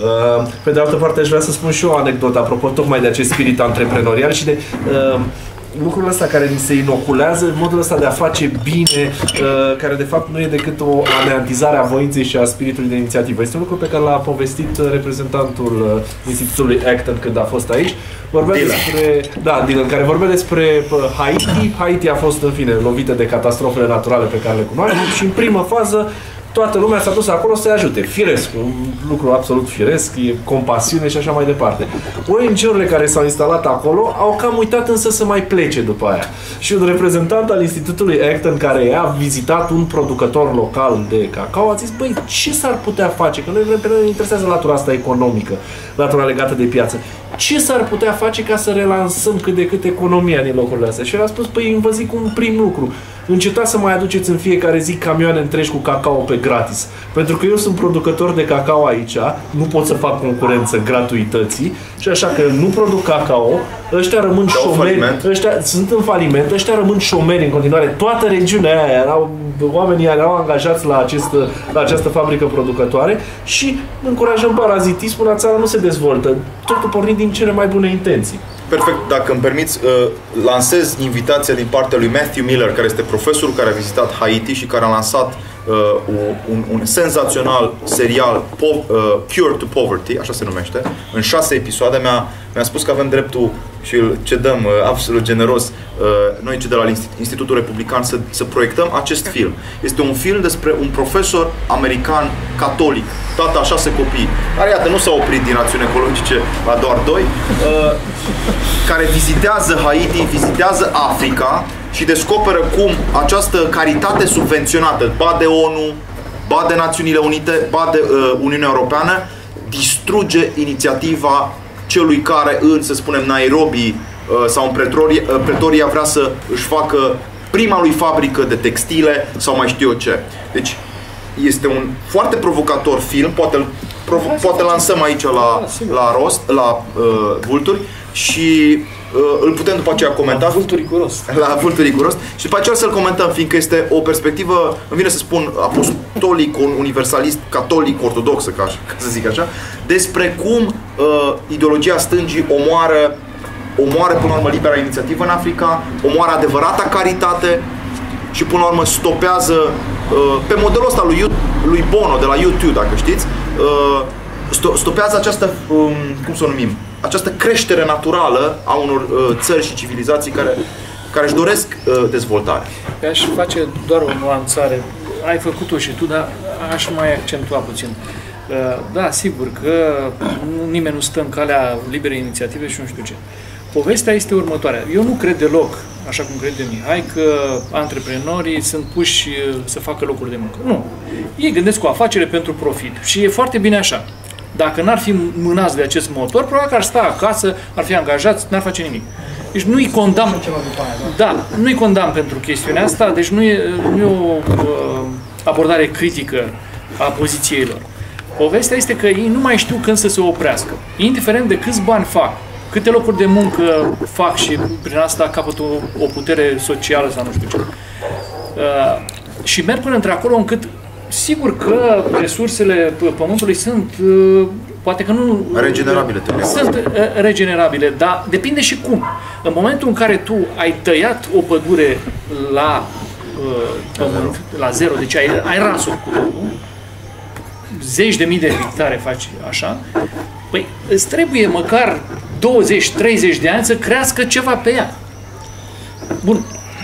Pe de altă parte, aș vrea să spun și o anecdotă apropo tocmai de acest spirit antreprenorial și de uh, lucrul ăsta care ni se inoculează, modul ăsta de a face bine, uh, care de fapt nu e decât o aneantizare a voinței și a spiritului de inițiativă. Este un lucru pe care l-a povestit reprezentantul uh, Institutului Acton când a fost aici. Vorbea Dylan. despre, da, Dylan, care vorbea despre Haiti. Haiti a fost, în fine, lovită de catastrofele naturale pe care le cunoaștem și în primă fază toată lumea s-a dus acolo să-i ajute. Firesc, un lucru absolut firesc, e compasiune și așa mai departe. O N G-urile care s-au instalat acolo au cam uitat însă să mai plece după aia. Și un reprezentant al Institutului Acton, care a vizitat un producător local de cacao, a zis, băi, ce s-ar putea face? Că noi pe noi ne interesează latura asta economică, latura legată de piață. Ce s-ar putea face ca să relansăm cât de cât economia din locurile astea? Și el a spus, păi vă zic un prim lucru. Încetați să mai aduceți în fiecare zi camioane întregi cu cacao pe gratis. Pentru că eu sunt producător de cacao aici, nu pot să fac concurență gratuității și așa că nu produc cacao, ăștia rămân șomeri, ăștia sunt în faliment, ăștia rămân șomeri în continuare. Toată regiunea aia erau, oamenii erau angajați la, acest, la această fabrică producătoare și încurajăm parazitismul, la țară nu se dezvoltă. Totul pornind din cele mai bune intenții. Perfect, dacă îmi permiți, uh, lansez invitația din partea lui Matthew Miller, care este profesorul care a vizitat Haiti și care a lansat uh, un, un senzațional serial, po- uh, Cure to Poverty, așa se numește, în șase episoade. Mi-a, mi-a spus că avem dreptul și îl cedăm uh, absolut generos uh, noi cei de la Institutul Republican să, să proiectăm acest film. Este un film despre un profesor american catolic, tata a șase copii, care iată nu s-a oprit din rațiuni ecologice la doar doi, uh, care vizitează Haiti, vizitează Africa și descoperă cum această caritate subvenționată, ba de ONU, ba de Națiunile Unite, ba de uh, Uniunea Europeană, distruge inițiativa celui care în, să spunem, Nairobi uh, sau în Pretoria, uh, Pretoria vrea să își facă prima lui fabrică de textile sau mai știu eu ce. Deci este un foarte provocator film, poate provo- poate lansăm aici la, la rost, la uh, vulturi și uh, îl putem după aceea comenta. La vulturii cu rost. La vulturii cu rost și după aceea să-l comentăm, fiindcă este o perspectivă, îmi vine să spun, apostolic, universalist, catolic, ortodoxă, ca, ca să zic așa, despre cum uh, ideologia stângii omoară omoară până la urmă libera inițiativă în Africa, omoară adevărata caritate și până la urmă stopează uh, pe modelul ăsta lui, lui Bono de la YouTube, dacă știți, uh, stopează această, um, cum să o numim, această creștere naturală a unor uh, țări și civilizații care, care își doresc uh, dezvoltare. Aș face doar o nuanțare. Ai făcut-o și tu, dar aș mai accentua puțin. Uh, da, sigur că nimeni nu stă în calea liberei inițiative și nu știu ce. Povestea este următoarea. Eu nu cred deloc, așa cum crede Mihai, că antreprenorii sunt puși să facă locuri de muncă. Nu. Ei gândesc o afacere pentru profit și e foarte bine așa. Dacă n-ar fi mânați de acest motor, probabil că ar sta acasă, ar fi angajați, n-ar face nimic. Deci nu-i condamn, da, nu-i condamn pentru chestiunea asta, deci nu e, nu e o uh, abordare critică a poziției lor. Povestea este că ei nu mai știu când să se oprească. Indiferent de câți bani fac, câte locuri de muncă fac și prin asta capătă o, o putere socială sau nu știu ce. Uh, și merg până într-acolo încât sigur că resursele pământului sunt, uh, poate că nu... Regenerabile. Sunt uh, regenerabile, dar depinde și cum. În momentul în care tu ai tăiat o pădure la uh, pământ, la zero, deci ai, ai ras-o cu totul, zeci de mii de hectare faci așa, păi îți trebuie măcar douăzeci treizeci de ani să crească ceva pe ea. Bun.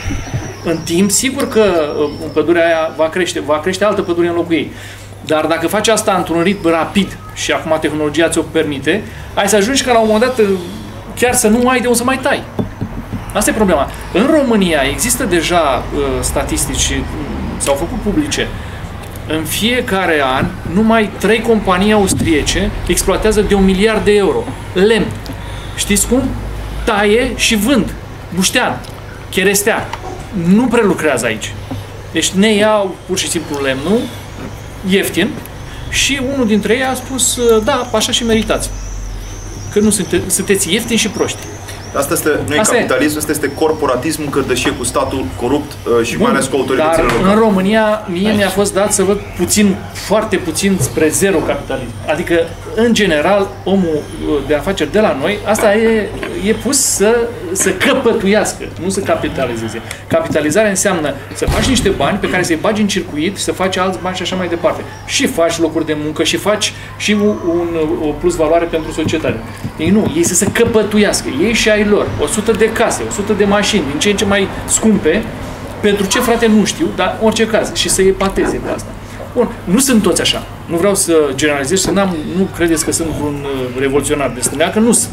În timp, sigur că pădurea aia va crește, va crește altă pădure în locul ei. Dar dacă faci asta într-un ritm rapid și acum tehnologia ți-o permite, ai să ajungi ca la un moment dat chiar să nu ai de unde să mai tai. Asta e problema. În România există deja uh, statistici, uh, s-au făcut publice. În fiecare an, numai trei companii austriece exploatează de un miliard de euro lemn. Știți cum? Taie și vând. Buștean, cherestea. Nu prelucrează aici. Deci ne iau pur și simplu lemnul, ieftin, și unul dintre ei a spus, da, așa și meritați. Că nu sunte, sunteți ieftini și proști. Asta este, nu e capitalism, asta este corporatismul, cărdășie cu statul corupt uh, și Bun, mai ales cu autoritățile dar locale. În România, mie mi-a fost dat să văd puțin, foarte puțin spre zero capitalism. Adică, în general, omul de afaceri de la noi, asta e, e pus să, să căpătuiască, nu să capitalizeze. Capitalizarea înseamnă să faci niște bani pe care să-i bagi în circuit, să faci alți bani și așa mai departe. Și faci locuri de muncă și faci și un, un, o plus valoare pentru societate. Ei nu, ei să se căpătuiască, ei și ai lor, o sută de case, o sută de mașini, din ce în ce mai scumpe, pentru ce, frate, nu știu, dar în orice caz, și să epateze pe asta. Bun, nu sunt toți așa. Nu vreau să generalizez și n-am, nu credeți că sunt un revoluționar de stânga, că nu sunt.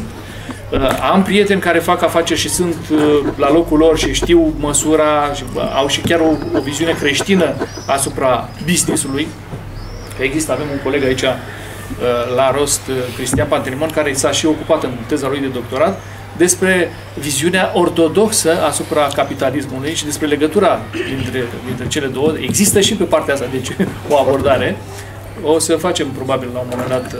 Am prieteni care fac afaceri și sunt la locul lor și știu măsura, și au și chiar o, o viziune creștină asupra business-ului. Există, avem un coleg aici la rost, Cristian Pantelimon, care s-a și ocupat în teza lui de doctorat despre viziunea ortodoxă asupra capitalismului și despre legătura dintre, dintre cele două. Există și pe partea asta, deci o abordare. O să facem probabil la un moment dat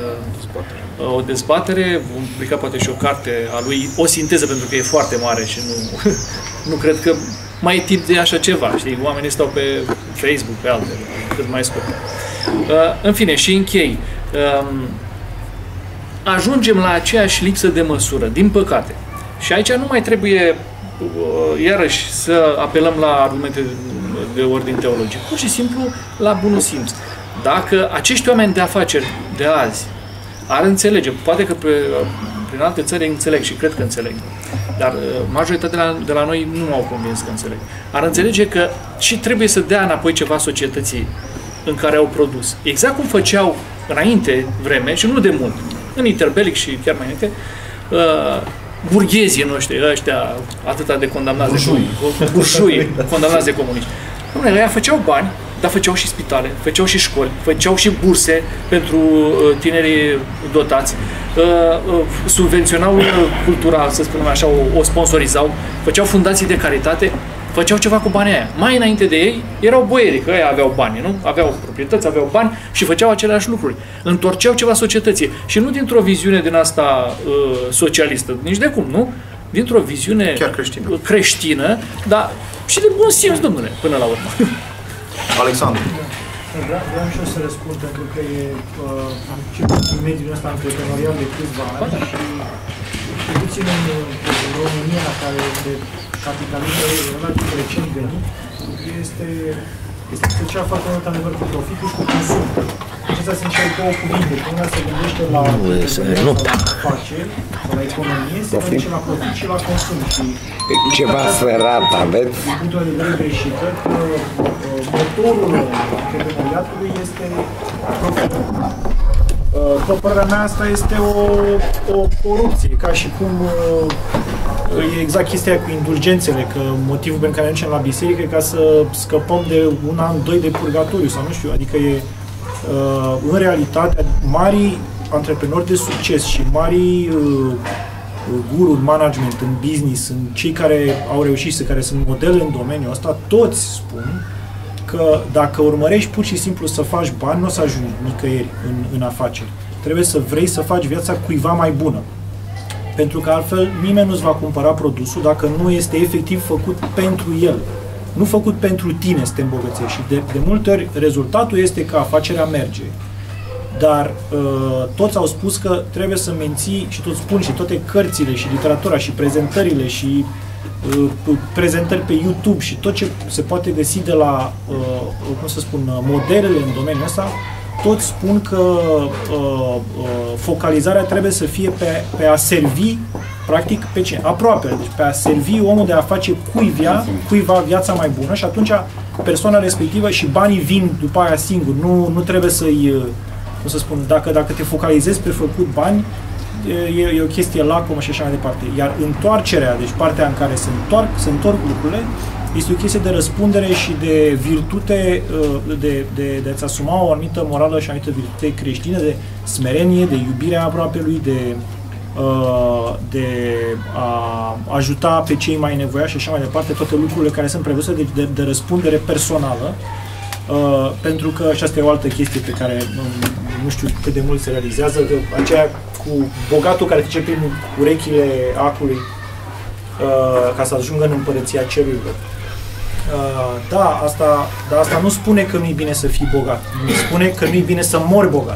o dezbatere, vom publica poate și o carte a lui, o sinteză, pentru că e foarte mare și nu, nu cred că mai e timp de așa ceva, știi? Oamenii stau pe Facebook, pe altele, cât mai scurt. În fine, și închei. Ajungem la aceeași lipsă de măsură, din păcate. Și aici nu mai trebuie, iarăși, să apelăm la argumente de ordin teologic, pur și simplu la bunul simț. Dacă acești oameni de afaceri de azi ar înțelege, poate că pe, prin alte țări înțeleg și cred că înțeleg, dar majoritatea de la, de la noi nu m-au convins că înțeleg. Ar înțelege că și trebuie să dea înapoi ceva societății în care au produs. Exact cum făceau înainte vreme, și nu de mult, în interbelic și chiar mai înainte, uh, burghezii noștri, ăștia atâta de condamnați burjui, de burjui condamnați de comuniști. Dom'le, ăia făceau bani, dar făceau și spitale, făceau și școli, făceau și burse pentru uh, tinerii dotați, uh, uh, subvenționau uh, cultura, să spunem așa, o, o sponsorizau, făceau fundații de caritate, făceau ceva cu banii aia. Mai înainte de ei erau boierii, că ei aveau bani, nu? Aveau proprietăți, aveau bani și făceau aceleași lucruri. Întorceau ceva societății. Și nu dintr-o viziune din asta uh, socialistă, nici de cum, nu? Dintr-o viziune chiar creștină. creștină, dar și de bun simț, domnule, până la urmă. Alexandru. Da, vreau și eu să răspund, pentru că e uh, în mediul ăsta antreprenorial de câțiva ani și puțin în, în România, care de capitalismul relativ recent venit, este, este special foarte mult adevăr cu profitul și cu consum. Acestea sunt cele două cuvinte. Când se gândește la afaceri, la economie, se gândește la profit și la consum. Și ceva sărat, aveți? Din punctul de vedere greșit, că motorul antreprenoriatului este profitul. După părerea mea, asta este o, o corupție, ca și cum e exact chestia cu indulgențele, că motivul pentru care ne ducem la biserică e ca să scăpăm de un an, doi de purgatoriu sau nu știu, adică e în realitate marii antreprenori de succes și marii guru în management, în business, în cei care au reușit, care sunt modele în domeniul ăsta, toți spun că dacă urmărești pur și simplu să faci bani, nu o să ajungi nicăieri în, în afaceri. Trebuie să vrei să faci viața cuiva mai bună. Pentru că altfel nimeni nu-ți va cumpăra produsul dacă nu este efectiv făcut pentru el. Nu făcut pentru tine să te îmbogățești. Și de, de multe ori rezultatul este că afacerea merge. Dar uh, toți au spus că trebuie să menții, și toți spun, și toate cărțile, și literatura, și prezentările, și uh, prezentări pe YouTube, și tot ce se poate găsi de la, uh, cum să spun, modelele în domeniul ăsta, toți spun că uh, uh, focalizarea trebuie să fie pe, pe a servi, practic, pe ce? Aproape. Deci pe a servi omul de a face cuivia, cuiva viața mai bună, și atunci persoana respectivă și banii vin după aia singur. Nu, nu trebuie să-i, cum să spun, dacă, dacă te focalizezi pe făcut bani, e, e o chestie lacomă și așa mai departe. Iar întoarcerea, deci partea în care se întorc, se întorc lucrurile, este o chestie de răspundere și de virtute, de, de, de a-ți asuma o anumită morală și o anumită virtute creștină, de smerenie, de iubirea aproapelui, de, de a ajuta pe cei mai nevoiași și așa mai departe, toate lucrurile care sunt prevăzute de, de, de răspundere personală. Uh, pentru că, și asta e o altă chestie pe care nu, nu știu cât de mult se realizează, că aceea cu bogatul care trece prin urechile acului uh, ca să ajungă în împărăția cerurilor. Uh, da, asta, dar asta nu spune că nu e bine să fii bogat, spune că nu e bine să mori bogat.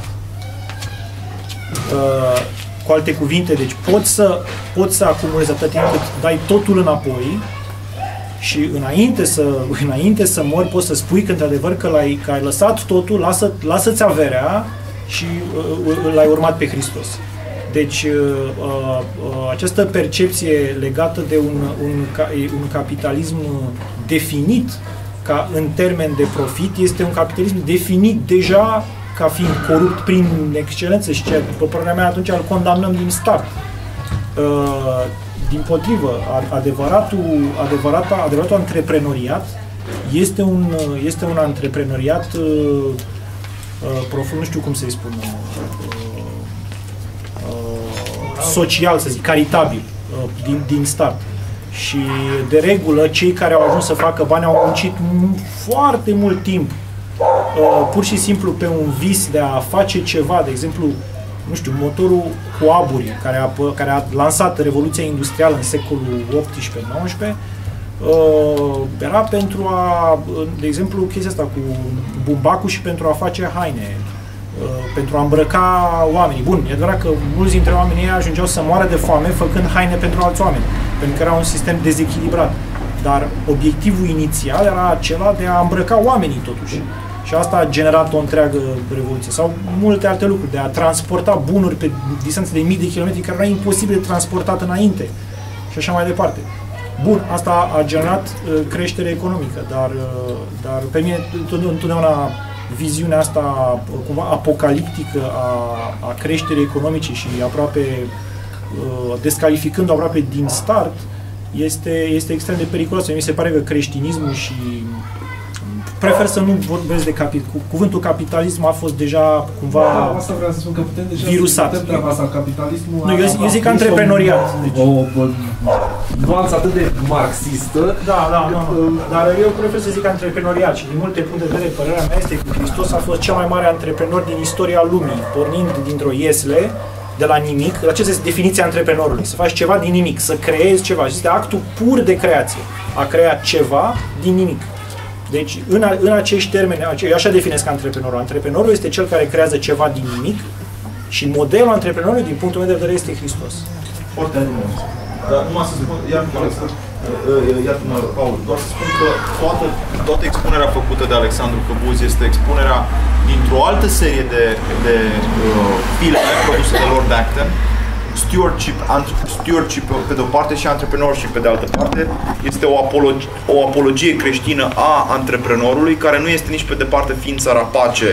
Uh, cu alte cuvinte, deci poți să, poți să acumulezi atât timp cât dai totul înapoi. Și înainte să, înainte să mori poți să spui că într-adevăr că, l-ai, că ai lăsat totul, lasă, lasă-ți averea și uh, l-ai urmat pe Hristos. Deci uh, uh, această percepție legată de un, un, un capitalism definit ca în termen de profit este un capitalism definit deja ca fiind corupt prin excelență și ce, după părerea mea, atunci îl condamnăm din start. Uh, Dimpotrivă, adevăratul, adevăratul, adevăratul antreprenoriat este un, este un antreprenoriat uh, profund, nu știu cum să-i spun, uh, uh, social, să zic, caritabil, uh, din, din start. Și de regulă, cei care au ajuns să facă bani au muncit foarte mult timp, uh, pur și simplu pe un vis de a face ceva, de exemplu, nu știu, motorul cu aburi, care a, care a lansat Revoluția Industrială în secolul optsprezece nouăsprezece, uh, era pentru a, de exemplu, chestia asta cu bumbacul și pentru a face haine, uh, pentru a îmbrăca oamenii. Bun, e adevărat că mulți dintre oamenii ei ajungeau să moară de foame făcând haine pentru alți oameni, pentru că era un sistem dezechilibrat. Dar obiectivul inițial era acela de a îmbrăca oamenii, totuși. Și asta a generat o întreagă revoluție. Sau multe alte lucruri, de a transporta bunuri pe distanțe de mii de kilometri care era imposibil de transportat înainte. Și așa mai departe. Bun, asta a generat uh, creștere economică, dar, uh, dar pe mine întotdeauna viziunea asta uh, cumva apocaliptică a, a creșterii economice și aproape uh, descalificând aproape din start este, este extrem de periculoasă. Mi se pare că creștinismul și prefer să nu vorbesc de capital. Cuvântul capitalism a fost deja cumva da, asta vreau să spun că putem deja virusat. Să treaba asta, capitalismul nu, eu, eu zic antreprenoriat. O, o, o nuanță atât de marxistă. Da, da, da. Dar eu prefer să zic antreprenoriat și din multe puncte de vedere, părerea mea este că Hristos a fost cel mai mare antreprenor din istoria lumii, pornind dintr-o iesle, de la nimic. Aceasta este definiția antreprenorului, să faci ceva din nimic, să creezi ceva. Este actul pur de creație, a crea ceva din nimic. Deci, în, a, în acești termeni, eu așa definesc antreprenorul. Antreprenorul este cel care creează ceva din nimic și modelul antreprenorului, din punctul meu de vedere, este Hristos. Foarte frumos. Dar numai să spun, iartă-mă, Paul, doar să spun că toată, toată expunerea făcută de Alexandru Căbuz este expunerea dintr-o altă serie de, de uh, filme produse de Lord Acton, Stewardship, stewardship pe de o parte și Entrepreneurship pe de altă parte. Este o, apologie, o apologie creștină a antreprenorului, care nu este nici pe departe ființa rapace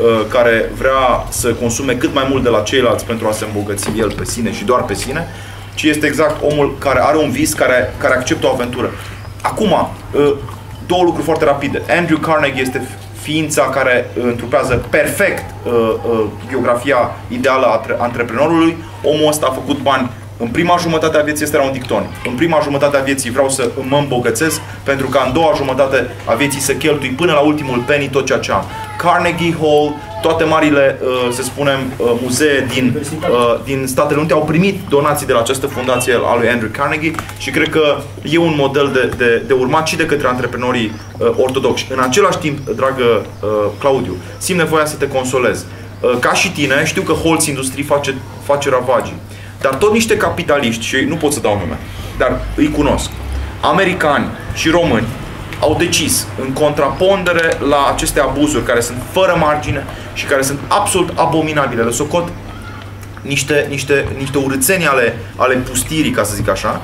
care vrea să consume cât mai mult de la ceilalți pentru a se îmbogăți el pe sine și doar pe sine, ci este exact omul care are un vis, care, care acceptă o aventură. Acum, două lucruri foarte rapide. Andrew Carnegie este ființa care întrupează perfect biografia ideală a antreprenorului. Omul ăsta a făcut bani. În prima jumătate a vieții este era un dictonic. În prima jumătate a vieții vreau să mă îmbogățesc, pentru că în doua jumătate a vieții să cheltui până la ultimul penny tot ceea ce am. Carnegie Hall, toate marile, să spunem, muzee din, din Statele Unite au primit donații de la această fundație a lui Andrew Carnegie și cred că e un model de, de, de urmat și de către antreprenorii ortodoxi. În același timp, dragă Claudiu, simt nevoia să te consolez. Ca și tine, știu că Holtz Industrie face, face ravagii. Dar tot niște capitaliști, și nu pot să dau nume, dar îi cunosc, americani și români, au decis în contrapondere la aceste abuzuri care sunt fără margine și care sunt absolut abominabile. Le socot niște, niște, niște urâțenii ale, ale pustirii, ca să zic așa.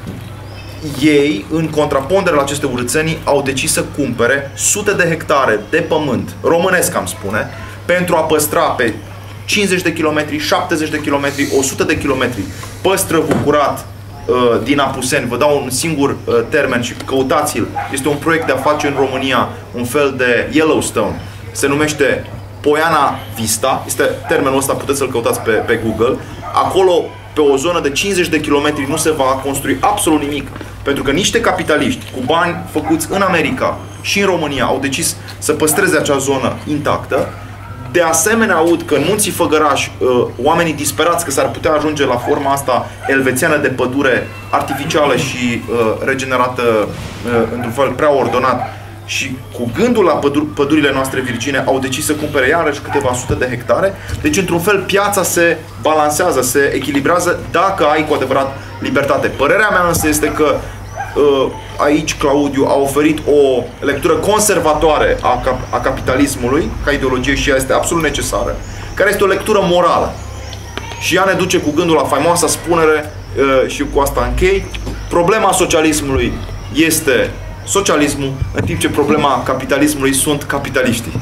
Ei, în contrapondere la aceste urâțenii, au decis să cumpere sute de hectare de pământ, românesc am spune, pentru a păstra pe cincizeci de kilometri, șaptezeci de kilometri, o sută de kilometri păstrăvul curat uh, din Apuseni. Vă dau un singur uh, termen și căutați-l. Este un proiect de a face în România un fel de Yellowstone. Se numește Poiana Vista. Este termenul ăsta, puteți să-l căutați pe, pe Google. Acolo, pe o zonă de cincizeci de kilometri, nu se va construi absolut nimic. Pentru că niște capitaliști cu bani făcuți în America și în România au decis să păstreze acea zonă intactă. De asemenea, aud că în Munții Făgăraș oamenii disperați că s-ar putea ajunge la forma asta elvețiană de pădure artificială și regenerată într-un fel prea ordonat și cu gândul la pădur pădurile noastre virgine au decis să cumpere iarăși câteva sute de hectare. Deci, într-un fel, piața se balansează, se echilibrează dacă ai cu adevărat libertate. Părerea mea însă este că aici Claudiu a oferit o lectură conservatoare a, cap a capitalismului ca ideologie și ea este absolut necesară, care este o lectură morală. Și ea ne duce cu gândul la faimoasa spunere, și cu asta închei, problema socialismului este socialismul, în timp ce problema capitalismului sunt capitaliștii.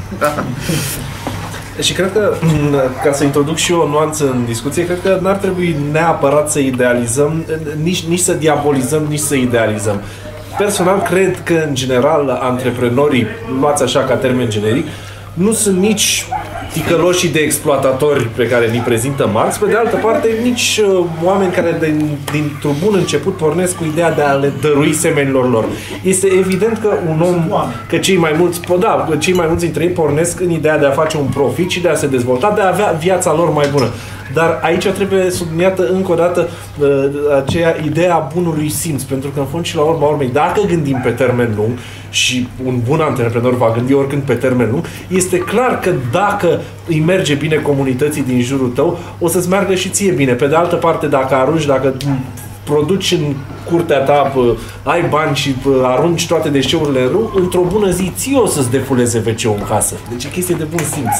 Și cred că, ca să introduc și eu o nuanță în discuție, cred că n-ar trebui neapărat să idealizăm, nici, nici să diabolizăm, nici să idealizăm. Personal, cred că, în general, antreprenorii, luați așa ca termen generic, nu sunt nici ticăloșii de exploatatori pe care ni prezintă Marx, pe de altă parte, nici uh, oameni care din, dintr-un bun început pornesc cu ideea de a le dărui semenilor lor. Este evident că un om, că cei mai mulți, da, cei mai mulți dintre ei pornesc în ideea de a face un profit și de a se dezvolta, de a avea viața lor mai bună. Dar aici trebuie subliniată încă o dată uh, aceea ideea bunului simț, pentru că în fond și la urma urmei, dacă gândim pe termen lung, și un bun antreprenor va gândi oricând pe termen lung, este clar că dacă îi merge bine comunității din jurul tău, o să-ți meargă și ție bine. Pe de altă parte, dacă arunci, dacă produci în curtea ta, ai bani și arunci toate deșeurile în râu, într-o bună zi ție o să-ți defuleze ve ce-ul în casă. Deci e chestie de bun simț.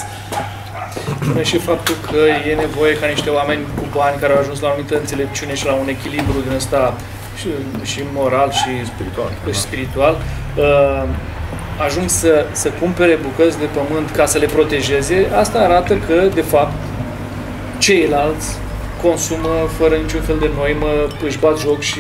Pune și faptul că e nevoie ca niște oameni cu bani care au ajuns la o anumită înțelepciune și la un echilibru din ăsta și, și moral și spiritual, și spiritual uh, ajung să, să cumpere bucăți de pământ ca să le protejeze. Asta arată că, de fapt, ceilalți consumă fără niciun fel de noimă, își bat joc și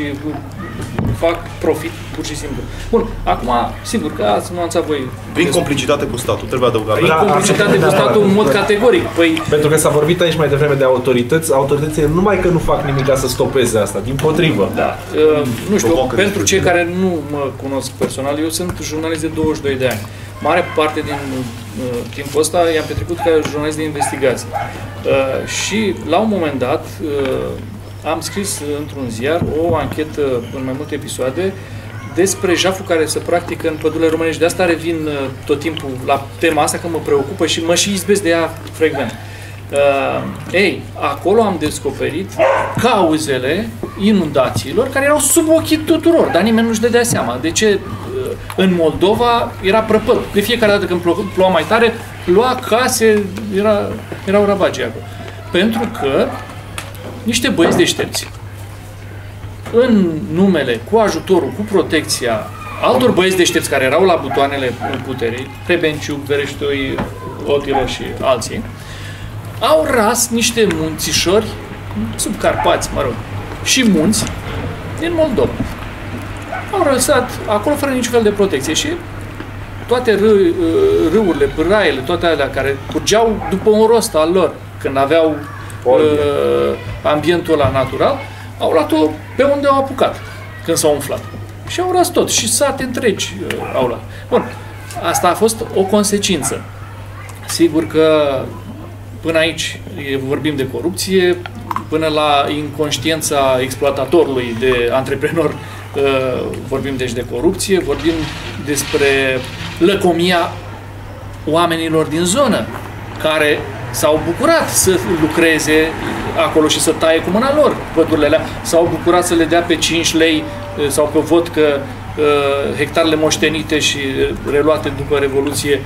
fac profit pur și simplu. Bun, acum, sigur că ați nuanțat voi. Prin complicitate cu statul, trebuie adăugat. Prin complicitate cu statul în mod categoric. Păi... Pentru că s-a vorbit aici mai devreme de autorități, autoritățile numai că nu fac nimic ca să stopeze asta, dimpotrivă. Da. Uh, nu știu, Provocă pentru cei care nu mă cunosc personal, eu sunt jurnalist de douăzeci și doi de ani. Mare parte din uh, timpul ăsta i-am petrecut ca jurnalist de investigație. Uh, și la un moment dat uh, am scris într-un ziar o anchetă în mai multe episoade despre jaful care se practică în pădurile românești. De asta revin uh, tot timpul la tema asta, că mă preocupă și mă și izbesc de ea frecvent. Uh, ei, acolo am descoperit cauzele inundațiilor care erau sub ochii tuturor, dar nimeni nu-și dădea seama. De ce uh, în Moldova era prăpăd? De fiecare dată când ploua, ploua mai tare, lua case, era, erau ravagii acolo. Pentru că niște băieți deștepți, în numele, cu ajutorul, cu protecția altor băieți deștepți care erau la butoanele puterii, Prebenciuc, Vereștoi, Otilă și alții, au ras niște munțișori, sub Carpați, mă rog, și munți din Moldova. Au lăsat acolo fără niciun fel de protecție și toate râ, râurile, pâraiele, toate alea care curgeau după un rost al lor, când aveau uh, ambientul ăla natural, au luat-o pe unde au apucat, când s-au umflat. Și au ras tot, și sate întregi uh, au luat. Bun, asta a fost o consecință. Sigur că până aici vorbim de corupție, până la inconștiența exploatatorului de antreprenor vorbim deci de corupție, vorbim despre lăcomia oamenilor din zonă care s-au bucurat să lucreze acolo și să taie cu mâna lor pădurile alea, s-au bucurat să le dea pe cinci lei sau pe vodcă hectarele moștenite și reluate după Revoluție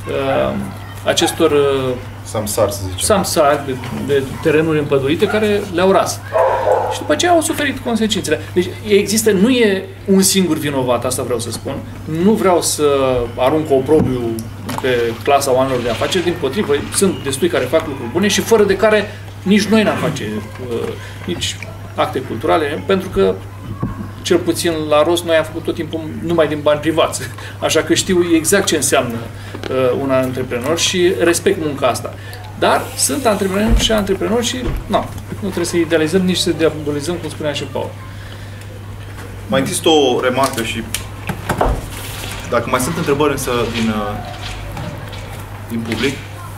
acestor samsari, să zicem. Samsari de, de terenuri împădurite care le-au ras. Și după aceea au suferit consecințele. Deci există, nu e un singur vinovat, asta vreau să spun. Nu vreau să arunc oprobiu pe clasa oamenilor de afaceri, din potrivă, sunt destui care fac lucruri bune și fără de care nici noi n-am face uh, nici acte culturale, pentru că cel puțin la rost noi am făcut tot timpul numai din bani privați. Așa că știu exact ce înseamnă uh, un antreprenor și respect munca asta. Dar sunt antreprenori și antreprenori și nu, nu trebuie să idealizăm, nici să diabolizăm, cum spunea și Paul. Mai există o remarcă și dacă mai sunt întrebări însă din, din public.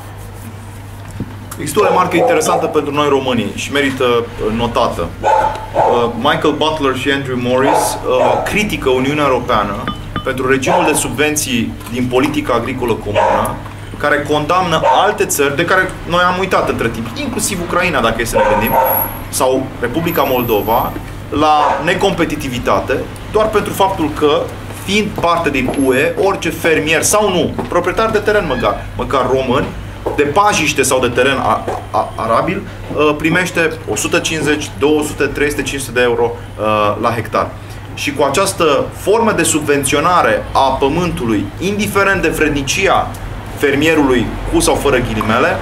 Există o remarcă interesantă pentru noi românii și merită notată. Michael Butler și Andrew Morris critică Uniunea Europeană pentru regimul de subvenții din politica agricolă comună, care condamnă alte țări de care noi am uitat între timp, inclusiv Ucraina, dacă e să ne gândim, sau Republica Moldova, la necompetitivitate, doar pentru faptul că, fiind parte din U E, orice fermier sau nu, proprietar de teren măcar, măcar român, de pajiște sau de teren a, a, arabil, primește o sută cincizeci, două sute, trei sute, cinci sute de euro la hectar. Și cu această formă de subvenționare a pământului, indiferent de vrednicia fermierului, cu sau fără ghilimele,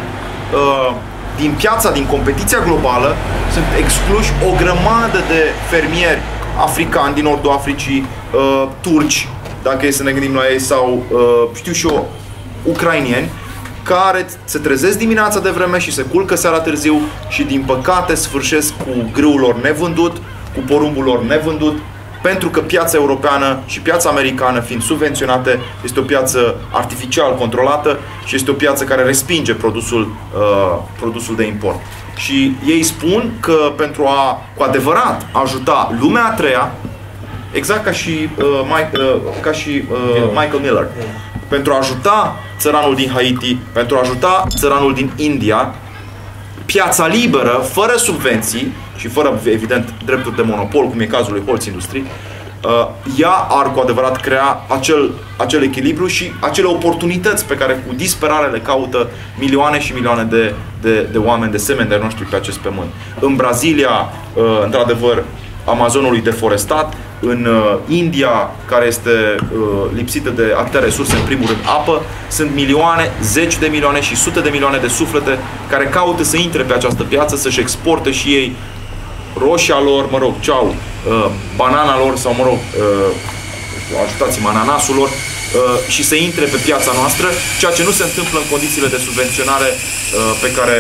din piața, din competiția globală, sunt excluși o grămadă de fermieri africani din nordul Africii, turci, dacă e să ne gândim la ei, sau știu și eu, ucrainieni, care se trezesc dimineața de vreme și se culcă seara târziu și din păcate sfârșesc cu grâul lor nevândut, cu porumbul lor nevândut, pentru că piața europeană și piața americană, fiind subvenționate, este o piață artificial controlată și este o piață care respinge produsul, uh, produsul de import. Și ei spun că pentru a, cu adevărat, ajuta lumea a treia, exact ca și, uh, Mike, uh, ca și uh, Michael Miller, pentru a ajuta țăranul din Haiti, pentru a ajuta țăranul din India, piața liberă, fără subvenții și fără, evident, drepturi de monopol, cum e cazul lui Holcim Industries, ea ar cu adevărat crea acel, acel echilibru și acele oportunități pe care cu disperare le caută milioane și milioane de, de, de oameni, de semeni de noștri pe acest pământ. În Brazilia, într-adevăr, Amazonul e deforestat, în India, care este lipsită de atâtea resurse, în primul rând apă, sunt milioane, zeci de milioane și sute de milioane de suflete care caută să intre pe această piață, să-și exporte și ei roșia lor, mă rog, ceau, banana lor sau, mă rog, ajutați-mă, ananasul lor, și să intre pe piața noastră, ceea ce nu se întâmplă în condițiile de subvenționare pe care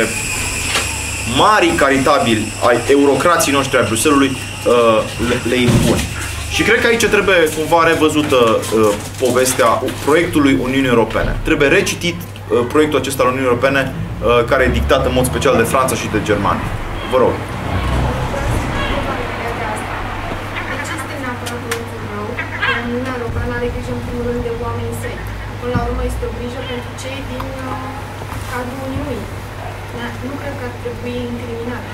marii caritabili ai eurocrații noștri ai Bruxellesului le, le impun. Și cred că aici trebuie cumva revăzută uh, povestea proiectului Uniunii Europene. Trebuie recitit uh, proiectul acesta al Uniunii Europene, uh, care e dictat în mod special de Franța și de Germania. Vă rog. Uniunea Europeană are grijă în primul rând de oamenii săi. Până la urmă este o grijă pentru cei din uh, cadrul Uniunii. Nu cred că ar trebui incriminat.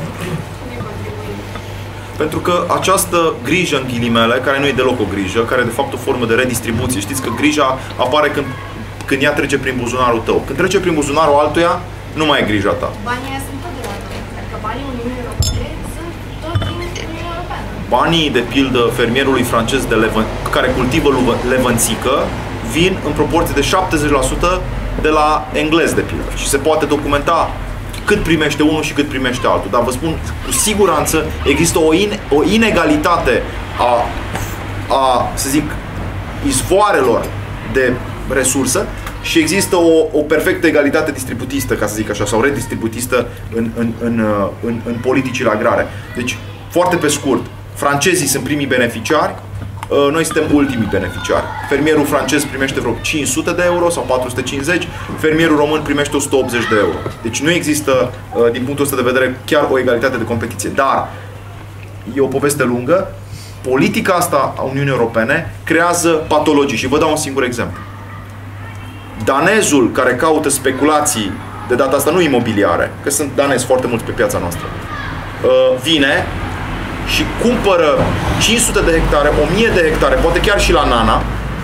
Pentru că această grijă, în ghilimele, care nu e deloc o grijă, care e de fapt o formă de redistribuție. Știți că grija apare când, când ea trece prin buzunarul tău. Când trece prin buzunarul altuia, nu mai e grija ta. Banii aia sunt tot de la noi. Adică banii Uniunii Europene sunt tot din Uniunea Europeană. Banii, de pildă, fermierului francez de levân, care cultivă levănțică, vin în proporție de șaptezeci la sută de la englez, de pildă. Și se poate documenta cât primește unul și cât primește altul. Dar vă spun, cu siguranță există o, in, o inegalitate a, a, să zic, izvoarelor de resursă și există o, o perfectă egalitate distributistă, ca să zic așa, sau redistributistă în, în, în, în, în politicile agrare. Deci, foarte pe scurt, francezii sunt primii beneficiari, noi suntem ultimii beneficiari. Fermierul francez primește vreo cinci sute de euro sau patru sute cincizeci, fermierul român primește o sută optzeci de euro. Deci nu există, din punctul ăsta de vedere, chiar o egalitate de competiție. Dar e o poveste lungă. Politica asta a Uniunii Europene creează patologii și vă dau un singur exemplu. Danezul care caută speculații, de data asta nu imobiliare, că sunt danezi foarte mulți pe piața noastră, vine și cumpără cinci sute de hectare, o mie de hectare, poate chiar și la Nana,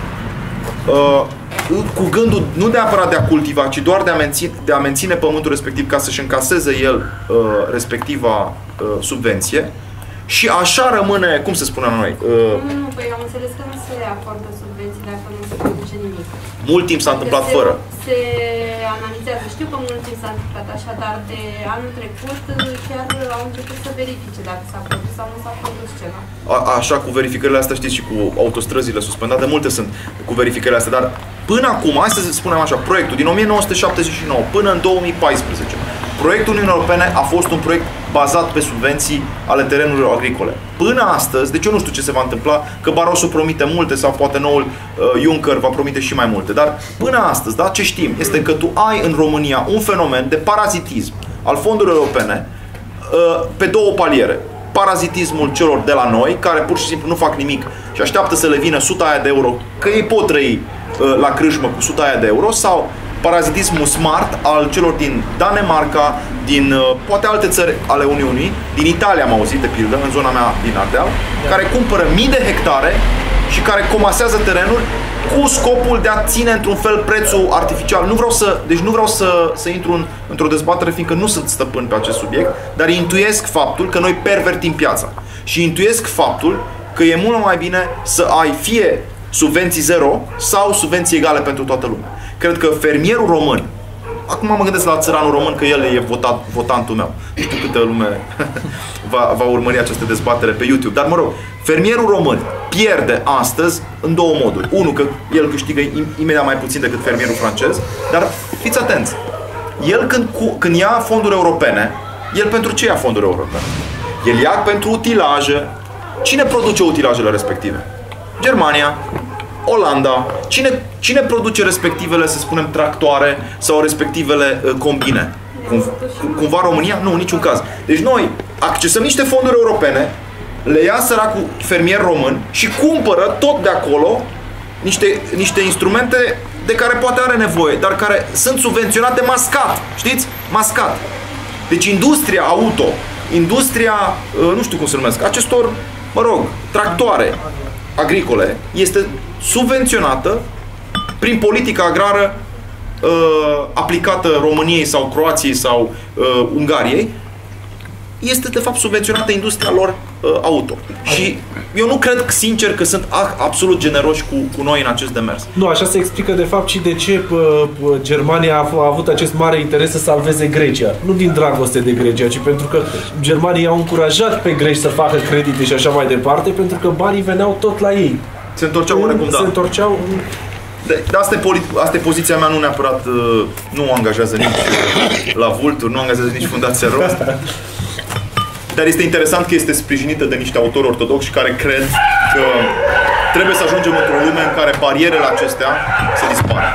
cu gândul nu neapărat de a cultiva, ci doar de a menține, de a menține pământul respectiv ca să-și încaseze el respectiva subvenție. Și așa rămâne, cum se spune la noi? Nu, nu, păi am înțeles că nu se acordă subvenții dacă nu se produce nimic. Mult timp s-a întâmplat fără. Se analizează. Știu că mult timp s-a întâmplat așa, dar de anul trecut chiar au început să verifice dacă s-a produs sau nu s-a produs ceva. A, așa, cu verificările astea, știți, și cu autostrăzile suspendate, multe sunt cu verificările astea, dar până acum, hai să spunem așa, proiectul din o mie nouă sute șaptezeci și nouă până în două mii paisprezece, proiectul Uniunii Europene a fost un proiect bazat pe subvenții ale terenurilor agricole. Până astăzi, deci eu nu știu ce se va întâmpla, că Barroso promite multe sau poate noul uh, Juncker va promite și mai multe, dar până astăzi, da, ce știm este că tu ai în România un fenomen de parazitism al fondurilor europene uh, pe două paliere. Parazitismul celor de la noi, care pur și simplu nu fac nimic și așteaptă să le vină suta aia de euro, că ei pot trăi uh, la crâșmă cu suta aia de euro, sau parazitismul smart al celor din Danemarca, din uh, poate alte țări ale Uniunii, din Italia am auzit, de pildă, în zona mea din Ardeal, da, care cumpără mii de hectare și care comasează terenuri cu scopul de a ține într-un fel prețul artificial. Nu vreau să, deci nu vreau să, să intru în, într-o dezbatere, fiindcă nu sunt stăpân pe acest subiect, dar intuiesc faptul că noi pervertim piața. Și intuiesc faptul că e mult mai bine să ai fie subvenții zero sau subvenții egale pentru toată lumea. Cred că fermierul român, acum mă gândesc la țăranul român, că el e votat, votantul meu. Nu știu câtă lume va, va urmări această dezbatere pe YouTube. Dar mă rog, fermierul român pierde astăzi în două moduri. Unu, că el câștigă imediat mai puțin decât fermierul francez. Dar fiți atenți, el când, când ia fonduri europene, el pentru ce ia fonduri europene? El ia pentru utilaje. Cine produce utilajele respective? Germania, Olanda. Cine, cine produce respectivele, să spunem, tractoare sau respectivele uh, combine? Cum, cumva România? Nu, în niciun caz. Deci noi accesăm niște fonduri europene, le ia săracul fermier român și cumpără tot de acolo niște, niște instrumente de care poate are nevoie, dar care sunt subvenționate mascat. Știți? Mascat. Deci industria auto, industria, uh, nu știu cum se numesc, acestor, mă rog, tractoare agricole, este subvenționată prin politica agrară uh, aplicată României sau Croației sau uh, Ungariei. Este de fapt subvenționată industria lor uh, auto. Și eu nu cred, sincer, că sunt ah, absolut generoși cu, cu noi în acest demers. Nu, așa se explică de fapt și de ce uh, Germania a, a avut acest mare interes să salveze Grecia. Nu din dragoste de Grecia, ci pentru că Germania au încurajat pe greci să facă credite și așa mai departe, pentru că banii veneau tot la ei. Se întorceau oarecum, da. Se întorceau... De, de asta, e asta e poziția mea, nu neapărat, uh, nu o angajează nici la Vulturi, nu angajează nici Fundația Rost. Dar este interesant că este sprijinită de niște autori ortodoxi care cred că trebuie să ajungem într-o lume în care barierele acestea se dispară.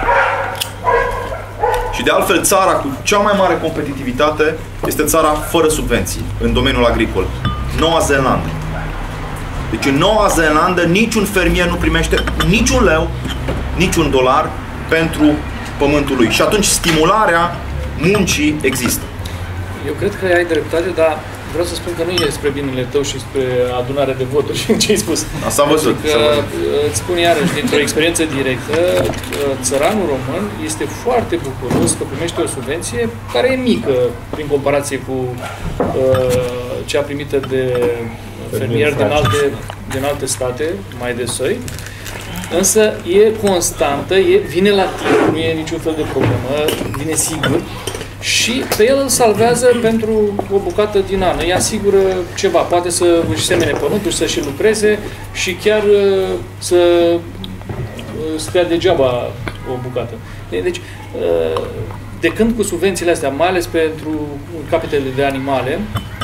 Și de altfel, țara cu cea mai mare competitivitate este țara fără subvenții în domeniul agricol, Noua Zeelandă. Deci în Noua Zeelandă niciun fermier nu primește niciun leu, niciun dolar pentru pământul lui. Și atunci stimularea muncii există. Eu cred că ai dreptate, dar vreau să spun că nu e spre binele tău și spre adunarea de voturi și ce ai spus. Asta am văzut. Că, îți spun iarăși, dintr-o experiență directă, țăranul român este foarte bucuros că primește o subvenție care e mică prin comparație cu uh, cea primită de fermieri din alte, din alte state, mai de soi. Însă e constantă, e, vine la timp, nu e niciun fel de problemă, vine sigur. și pe el îl salvează pentru o bucată din an. Îi asigură ceva, poate să își semene pământul, să și lucreze și chiar să stea degeaba o bucată. Deci, de când cu subvențiile astea, mai ales pentru capitele de animale,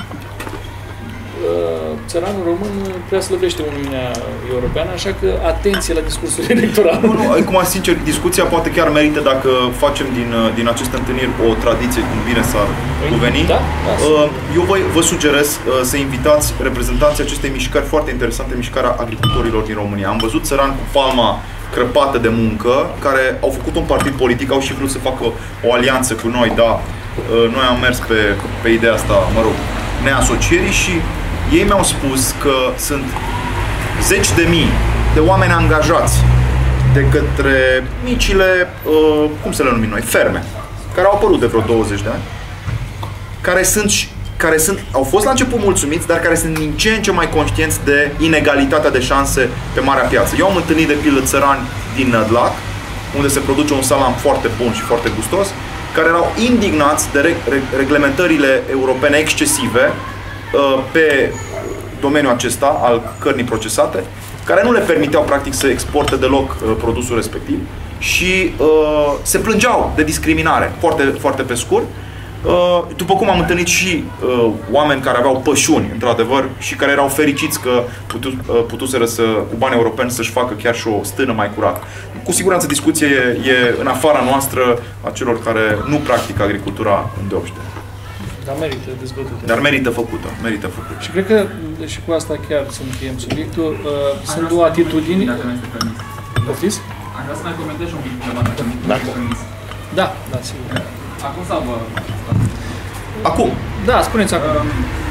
țăranul român prea slăbește Uniunea Europeană, așa că atenție la discursul electoral. Nu, nu, acum, sincer, discuția poate chiar merită dacă facem din, din aceste întâlniri o tradiție, cum bine s-ar cuveni. Da, da, Eu vă, vă sugerez să invitați reprezentanții acestei mișcări foarte interesante, mișcarea agricultorilor din România. Am văzut țărani cu palma crăpată de muncă, care au făcut un partid politic, au și vrut să facă o alianță cu noi, dar noi am mers pe, pe ideea asta, mă rog, neasocierii, și ei mi-au spus că sunt zeci de mii de oameni angajați de către micile, uh, cum să le numim noi, ferme, care au apărut de vreo douăzeci de ani, care sunt, care sunt, au fost la început mulțumiți, dar care sunt din ce în ce mai conștienți de inegalitatea de șanse pe marea piață. Eu am întâlnit de pildă țărani din Nădlac, unde se produce un salam foarte bun și foarte gustos, care erau indignați de reglementările europene excesive pe domeniul acesta al cărnii procesate, care nu le permiteau practic să exporte deloc uh, produsul respectiv și uh, se plângeau de discriminare, foarte, foarte pe scurt. Uh, după cum am întâlnit și uh, oameni care aveau pășuni, într-adevăr, și care erau fericiți că putu, uh, putuseră să, cu bani europeni, să-și facă chiar și o stână mai curată. Cu siguranță discuția e, e în afara noastră a celor care nu practică agricultura îndeopște. Dar merită dezbătută. Dar merită făcută, merită făcută. Și cred că, și cu asta chiar să încheiem subiectul, uh, sunt două atitudini. Dacă nu este permis. Poftiți? Aș vrea să mai comentez și un pic ceva, dacă nu este permis. Da, da, sigur. Acum sau vă... Acum? Da, spuneți acum. Um,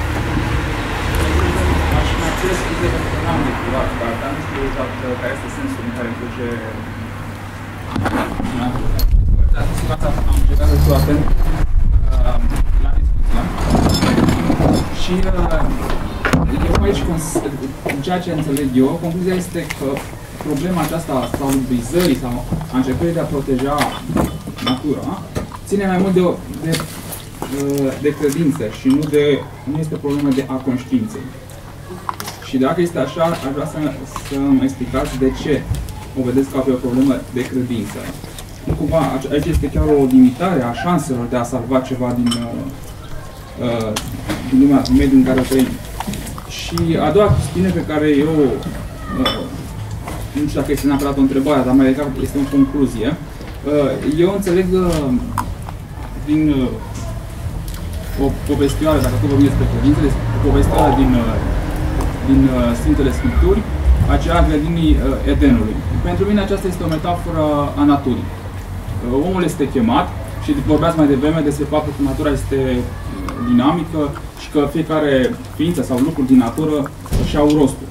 aș mai cer scuze pentru că n-am lecturat cartea, nu știu exact care este sensul în care duce... Am încercat să fiu atent la discuție. Și eu aici, în ceea ce înțeleg eu, concluzia este că problema aceasta a salubrizării sau a încercării de a proteja natura ține mai mult de, de, de credință și nu, de, nu este o problemă de a conștiinței. Și dacă este așa, aș vrea să, să mă explicați de ce o vedeți ca pe o problemă de credință. Nu cumva, aici este chiar o limitare a șanselor de a salva ceva din, uh, din lumea, din mediul în care trăim. Și a doua chestiune pe care eu, uh, nu știu dacă este neapărat o întrebare, dar mai degrabă este o concluzie, uh, eu înțeleg uh, din uh, o povestioară, dacă tot vorbim despre credință, o povestioară din, uh, din uh, Sfintele Scripturi, aceea a grădinii uh, Edenului. Pentru mine aceasta este o metaforă a naturii. Uh, omul este chemat și vorbeați mai devreme despre faptul că natura este dinamică și că fiecare ființă sau lucruri din natură își au rostul.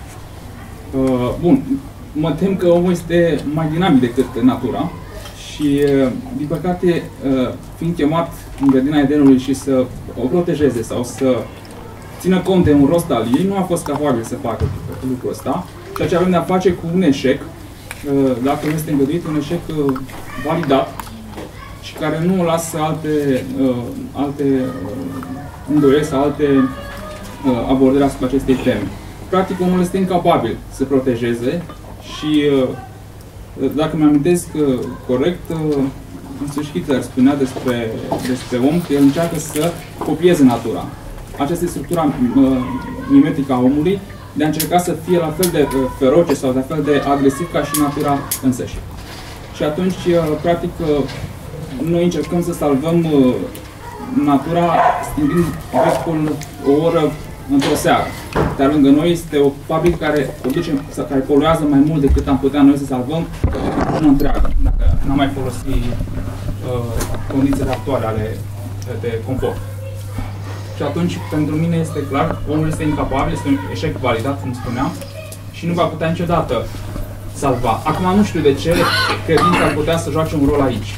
Uh, bun, mă tem că omul este mai dinamic decât natura și, uh, din păcate, uh, fiind chemat în grădina Edenului și să o protejeze sau să țină cont de un rost al ei, nu a fost capabil să facă lucrul ăsta. Ceea ce avem de a face cu un eșec, dacă nu este îngăduit, un eșec validat și care nu lasă alte, alte îndoieli sau alte abordări asupra acestei teme. Practic, omul este incapabil să protejeze și, dacă mi-amintesc corect, însuși Hitler spunea despre, despre om că el încearcă să copieze natura. Aceasta este structura mimetică a omului, de a încerca să fie la fel de feroce sau la fel de agresiv ca și natura însăși. Și atunci, practic, noi încercăm să salvăm natura stingând becul o oră într-o seară. Dar lângă noi este o fabrică care produce, care poluează mai mult decât am putea noi să salvăm până întreagă, dacă n-am mai folosit uh, condițiile actuale ale de confort. Și atunci, pentru mine este clar, omul este incapabil, este un eșec validat, cum spuneam, și nu va putea niciodată salva. Acum nu știu de ce credința ar putea să joace un rol aici.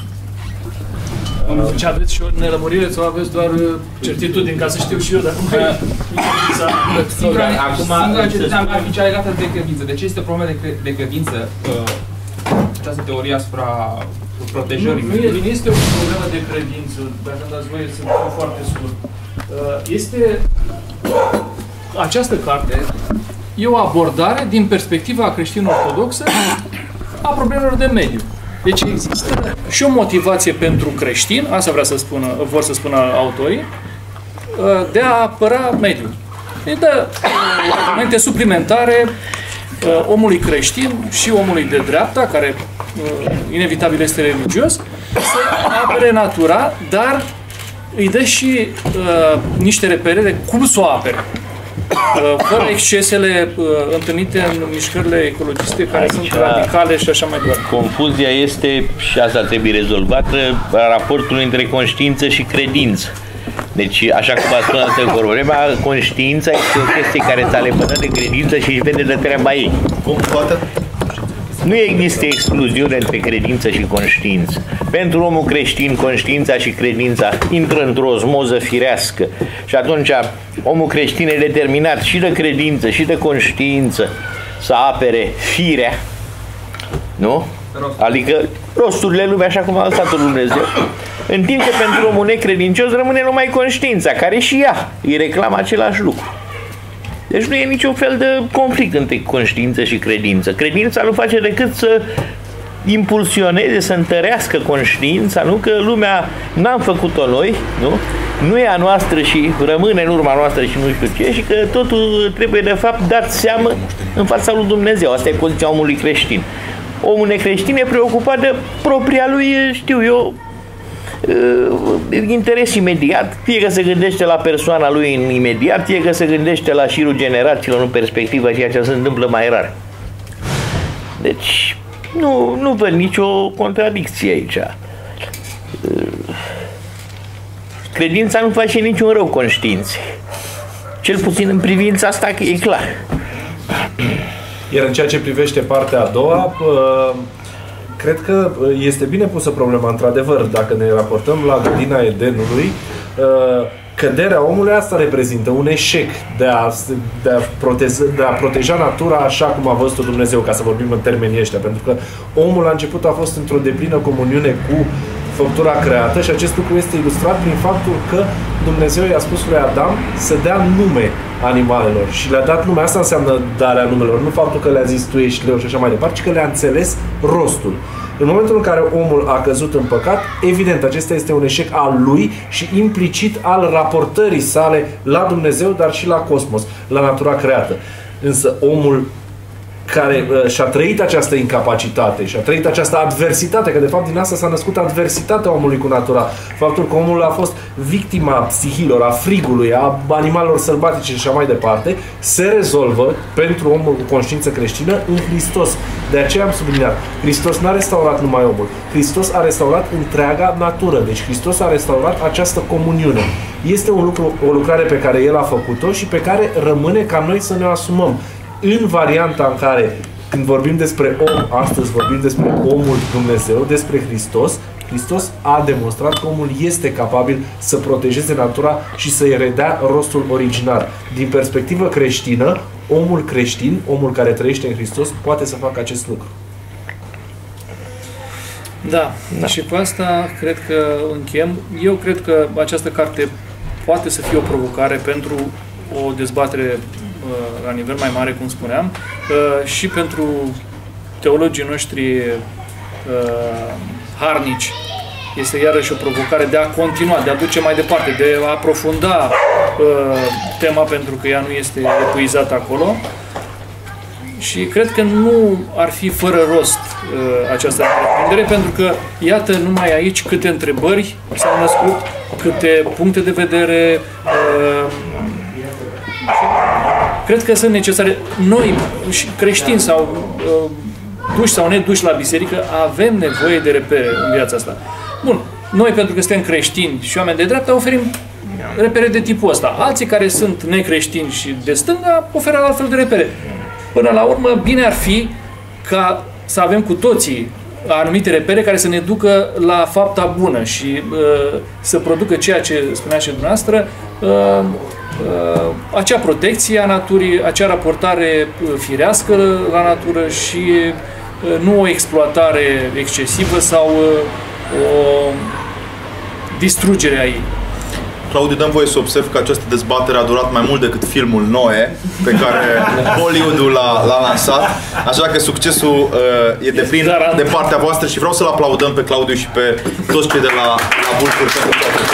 Ce aveți și o nelămurire sau aveți doar certitudini, ca să știu și eu, dar cum e Singura certitudine am aici legată de credință. De ce este o problemă de, cre de credință uh, această teorie asupra protejării. Nu, nu este o problemă de credință, dacă îmi dați voie să fiu foarte scurt. Este această carte e o abordare din perspectiva creștin-ortodoxă a problemelor de mediu. Deci există și o motivație pentru creștin, asta vrea să spună, vor să spună autorii, de a apăra mediul. Îi dă argumente suplimentare omului creștin și omului de dreapta, care inevitabil este religios, să apere natura, dar îi dă și uh, niște repere de cum să o apere. Uh, fără excesele uh, întâlnite în mișcările ecologiste care aici sunt radicale și așa mai departe. Confuzia este, și asta trebuie rezolvată, raportul între conștiință și credință. Deci, așa cum a spus altă problema, conștiința este o chestie care ți-a lepădat de credință și își vede de treaba ei. Cum poate? Nu există excluziune între credință și conștiință. Pentru omul creștin, conștiința și credința intră într-o osmoză firească. Și atunci, omul creștin e determinat și de credință și de conștiință să apere firea, nu? Adică rosturile lumii așa cum a lăsat-o Dumnezeu. În timp ce pentru omul necredincios rămâne numai conștiința, care și ea îi reclamă același lucru. Deci nu e niciun fel de conflict între conștiință și credință. Credința nu face decât să impulsioneze, să întărească conștiința, nu? Că lumea n-am făcut-o noi, nu? Nu e a noastră și rămâne în urma noastră și nu știu ce, și că totul trebuie de fapt dat seamă în fața lui Dumnezeu. Asta e poziția omului creștin. Omul necreștin e preocupat de propria lui, știu eu, interes imediat, fie că se gândește la persoana lui în imediat, fie că se gândește la șirul generațiilor în perspectivă, ceea ce se întâmplă mai rar. Deci, nu, nu văd nicio contradicție aici. Credința nu face niciun rău conștiinței. Cel puțin în privința asta e clar. Iar în ceea ce privește partea a doua, cred că este bine pusă problema, într-adevăr, dacă ne raportăm la grădina Edenului, căderea omului, asta reprezintă un eșec de a, de a, proteja, de a proteja natura așa cum a văzut-o Dumnezeu, ca să vorbim în termenii ăștia, pentru că omul la început a fost într-o deplină comuniune cu făptura creată și acest lucru este ilustrat prin faptul că Dumnezeu i-a spus lui Adam să dea nume animalelor și le-a dat nume. Asta înseamnă darea numelor, nu faptul că le-a zis tu ești leu și așa mai departe, ci că le-a înțeles rostul. În momentul în care omul a căzut în păcat, evident, acesta este un eșec al lui și implicit al raportării sale la Dumnezeu, dar și la cosmos, la natura creată. Însă omul care uh, și-a trăit această incapacitate și-a trăit această adversitate, că de fapt din asta s-a născut adversitatea omului cu natura. Faptul că omul a fost victima psihilor, a frigului, a animalelor sălbatice și așa mai departe, se rezolvă pentru omul cu conștiință creștină în Hristos. De aceea am subliniat, Hristos n-a restaurat numai omul, Hristos a restaurat întreaga natură. Deci Hristos a restaurat această comuniune. Este un lucru, o lucrare pe care El a făcut-o și pe care rămâne ca noi să ne asumăm. În varianta în care, când vorbim despre om, astăzi vorbim despre omul Dumnezeu, despre Hristos, Hristos a demonstrat că omul este capabil să protejeze natura și să-i redea rostul original. Din perspectivă creștină, omul creștin, omul care trăiește în Hristos, poate să facă acest lucru. Da, da. Și cu asta cred că încheiem. Eu cred că această carte poate să fie o provocare pentru o dezbatere la nivel mai mare, cum spuneam, și pentru teologii noștri harnici. Este iarăși o provocare de a continua, de a duce mai departe, de a aprofunda tema, pentru că ea nu este epuizată acolo. Și cred că nu ar fi fără rost această întreprindere, pentru că, iată, numai aici câte întrebări s-au născut, câte puncte de vedere. Cred că sunt necesare. Noi, creștini sau uh, duși sau neduși la biserică, avem nevoie de repere în viața asta. Bun, noi pentru că suntem creștini și oameni de dreapta oferim repere de tipul ăsta. Alții care sunt necreștini și de stânga oferă altfel de repere. Până la urmă, bine ar fi ca să avem cu toții anumite repere care să ne ducă la fapta bună și uh, să producă ceea ce spunea și dumneavoastră, uh, Uh, acea protecție a naturii, acea raportare firească la natură și nu o exploatare excesivă sau o distrugere a ei. Claudiu, dăm voie să observ că această dezbatere a durat mai mult decât filmul Noe, pe care Hollywood-ul l-a, l-a lansat, așa că succesul uh, e de plin de partea voastră și vreau să-l aplaudăm pe Claudiu și pe toți cei de la, la Vulturi pentru toate.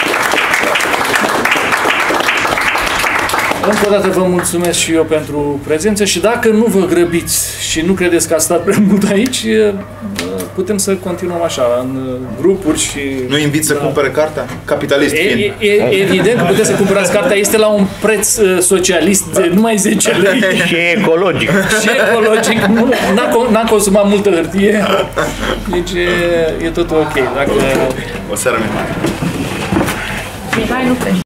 Încă o dată vă mulțumesc și eu pentru prezență și dacă nu vă grăbiți și nu credeți că ați stat prea mult aici, putem să continuăm așa, în grupuri și... Nu invit să da. cumpere cartea? Capitalist fiind. E, e, evident că puteți să cumpărați cartea, este la un preț socialist de numai zece lei. Și ecologic. Și ecologic, n-a consumat multă hârtie, deci e, e totul ok. Dacă... O seară minunată. Mihai nu crește.